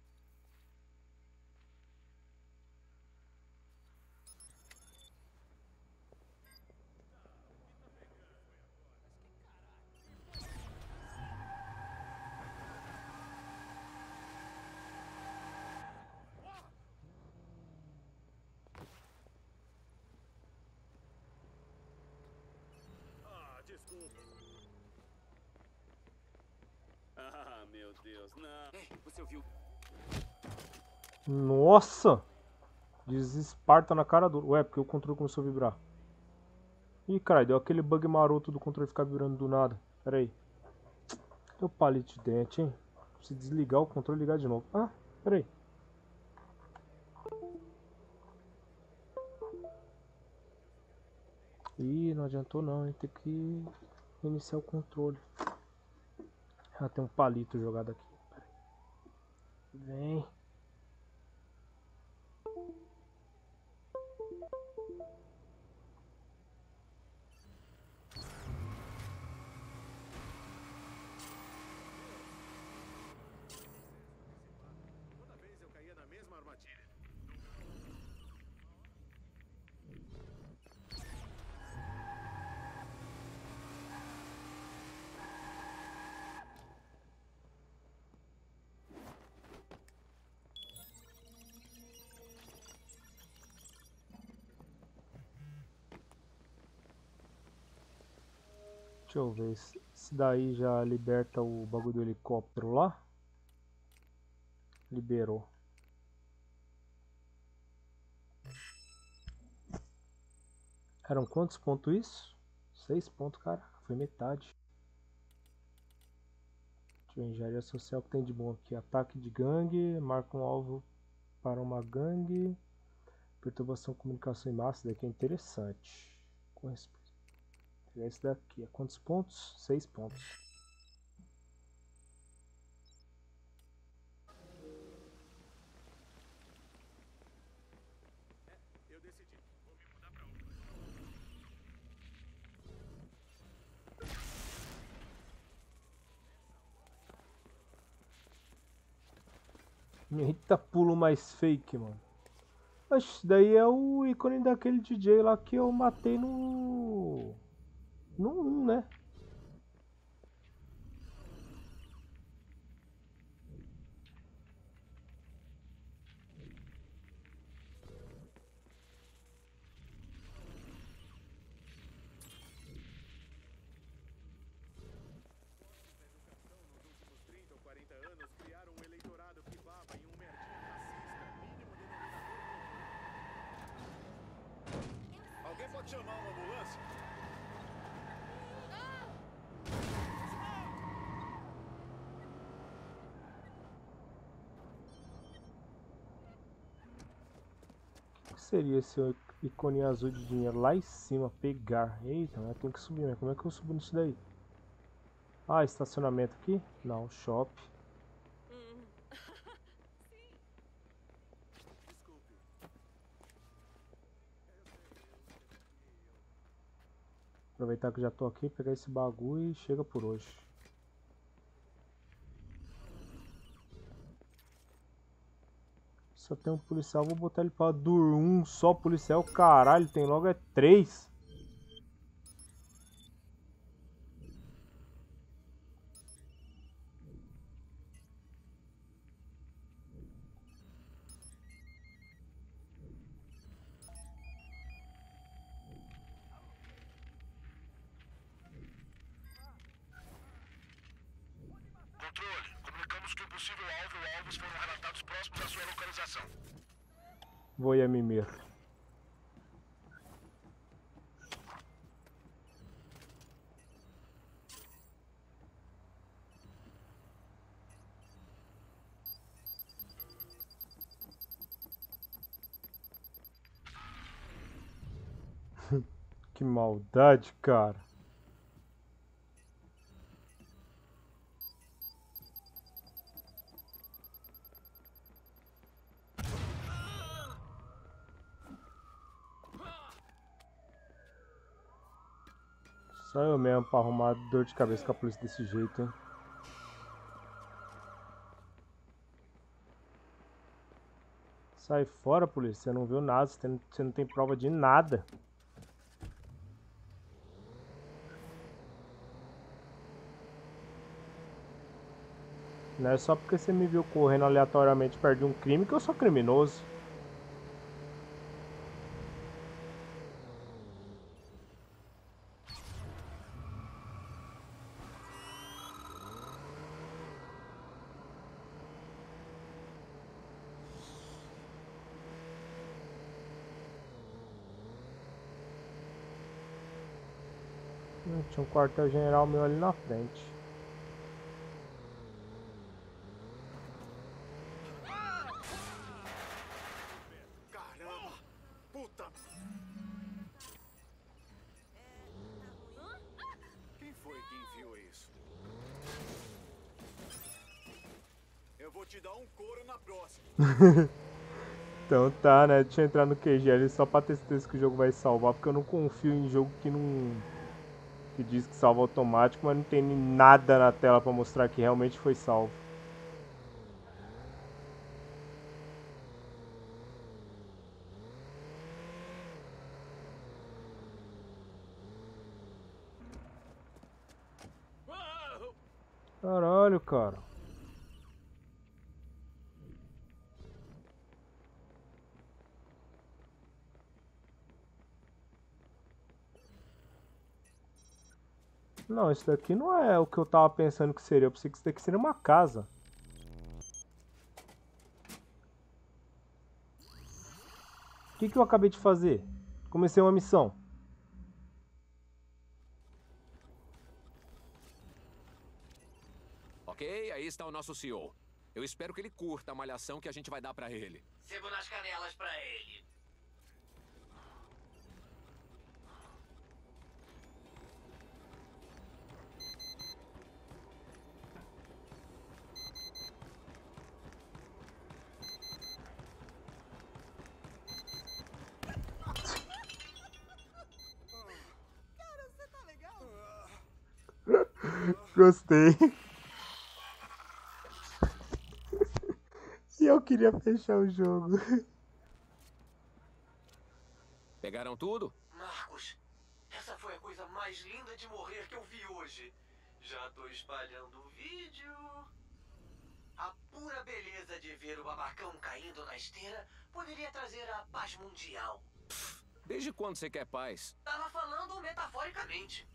Ah, desculpa. Ah, meu Deus, não. Ei, você ouviu? Nossa! Desesparta na cara do... Ué, porque o controle começou a vibrar. Ih, caralho, deu aquele bug maroto do controle ficar vibrando do nada. Pera aí. Cadê o palito de dente, hein? Preciso desligar o controle e ligar de novo. Ah, pera aí. Ih, não adiantou não, hein? Tem que iniciar o controle. Ah, tem um palito jogado aqui. Pera aí. Vem. Toda vez eu caía na mesma armadilha. Deixa eu ver. Esse daí já liberta o bagulho do helicóptero lá. Liberou. Eram quantos pontos isso? Seis pontos, cara. Foi metade. Deixa eu ver, engenharia social que tem de bom aqui. Ataque de gangue. Marca um alvo para uma gangue. Perturbação, comunicação em massa. Isso daqui é interessante. Corresponde. Pegar esse daqui. É quantos pontos? Seis pontos. Eu decidi. Vou me mudar pra outro. Eita, pulo mais fake, mano. Acho que daí é o ícone daquele D J lá que eu matei no... No um, né? trinta ou quarenta anos criaram um eleitorado que baba em um merdinho racista, mínimo denominador. Alguém pode chamar uma ambulância? O que seria esse ícone azul de dinheiro lá em cima? Pegar. Eita, mas tem que subir, né? Como é que eu subo nisso daí? Ah, estacionamento aqui? Não, shopping. Aproveitar que já tô aqui, pegar esse bagulho e chega por hoje. Só tem um policial, vou botar ele pra dormir. Um só policial, caralho, tem logo é três. Controle, comunicamos que o possível alvo ou alvos foram relatados próximos à sua localização. Vou ir a mimir. Que maldade, cara. Só eu mesmo pra arrumar dor de cabeça com a polícia desse jeito, hein. Sai fora, polícia. Você não viu nada. Você não tem prova de nada. Não é só porque você me viu correndo aleatoriamente perto de um crime que eu sou criminoso. Tinha um quartel-general meu ali na frente. Caramba! Puta! Quem foi que enviou isso? Eu vou te dar um couro na próxima. Então tá, né? Deixa eu entrar no Q G ali só pra ter certeza que o jogo vai salvar, porque eu não confio em jogo que não... que diz que salva automático, mas não tem nada na tela pra mostrar que realmente foi salvo. Caralho, cara. Não, isso daqui não é o que eu tava pensando que seria. Eu pensei que isso daqui seria uma casa. O que que eu acabei de fazer? Comecei uma missão. Ok, aí está o nosso C E O. Eu espero que ele curta a malhação que a gente vai dar pra ele. Sebo nas canelas pra ele. Cara, você tá legal? Gostei. E eu queria fechar o jogo. Pegaram tudo? Marcos, essa foi a coisa mais linda de morrer que eu vi hoje. Já tô espalhando o vídeo. A pura beleza de ver o babacão caindo na esteira poderia trazer a paz mundial. Desde quando você quer paz? Tava falando metaforicamente.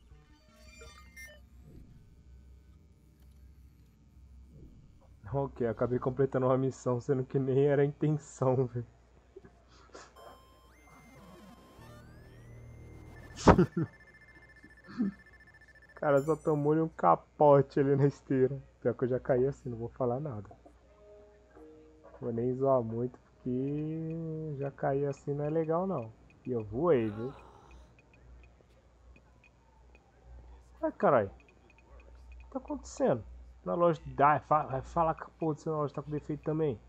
Ok, acabei completando uma missão, sendo que nem era a intenção, velho. O cara só tomou-lhe um capote ali na esteira. Pior que eu já caí assim, não vou falar nada. Vou nem zoar muito, porque já cair assim não é legal não. E eu voei, viu? Ai, caralho. O que tá acontecendo? Na loja... Ah, vai falar que a porra dessa loja tá com defeito também.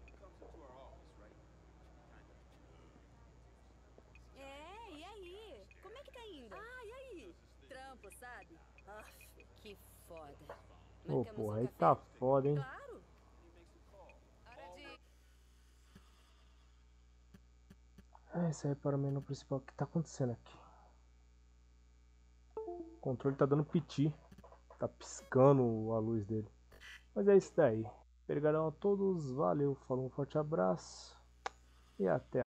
É, e aí? Como é que tá indo? Ah, e aí? Trampo, sabe? Aff, que foda. Ô, porra, aí tá foda, hein? Claro. Ah, esse aí é para o menu principal. O que tá acontecendo aqui? O controle tá dando piti. Tá piscando a luz dele. Mas é isso daí. Obrigadão a todos. Valeu, falou, um forte abraço. E até.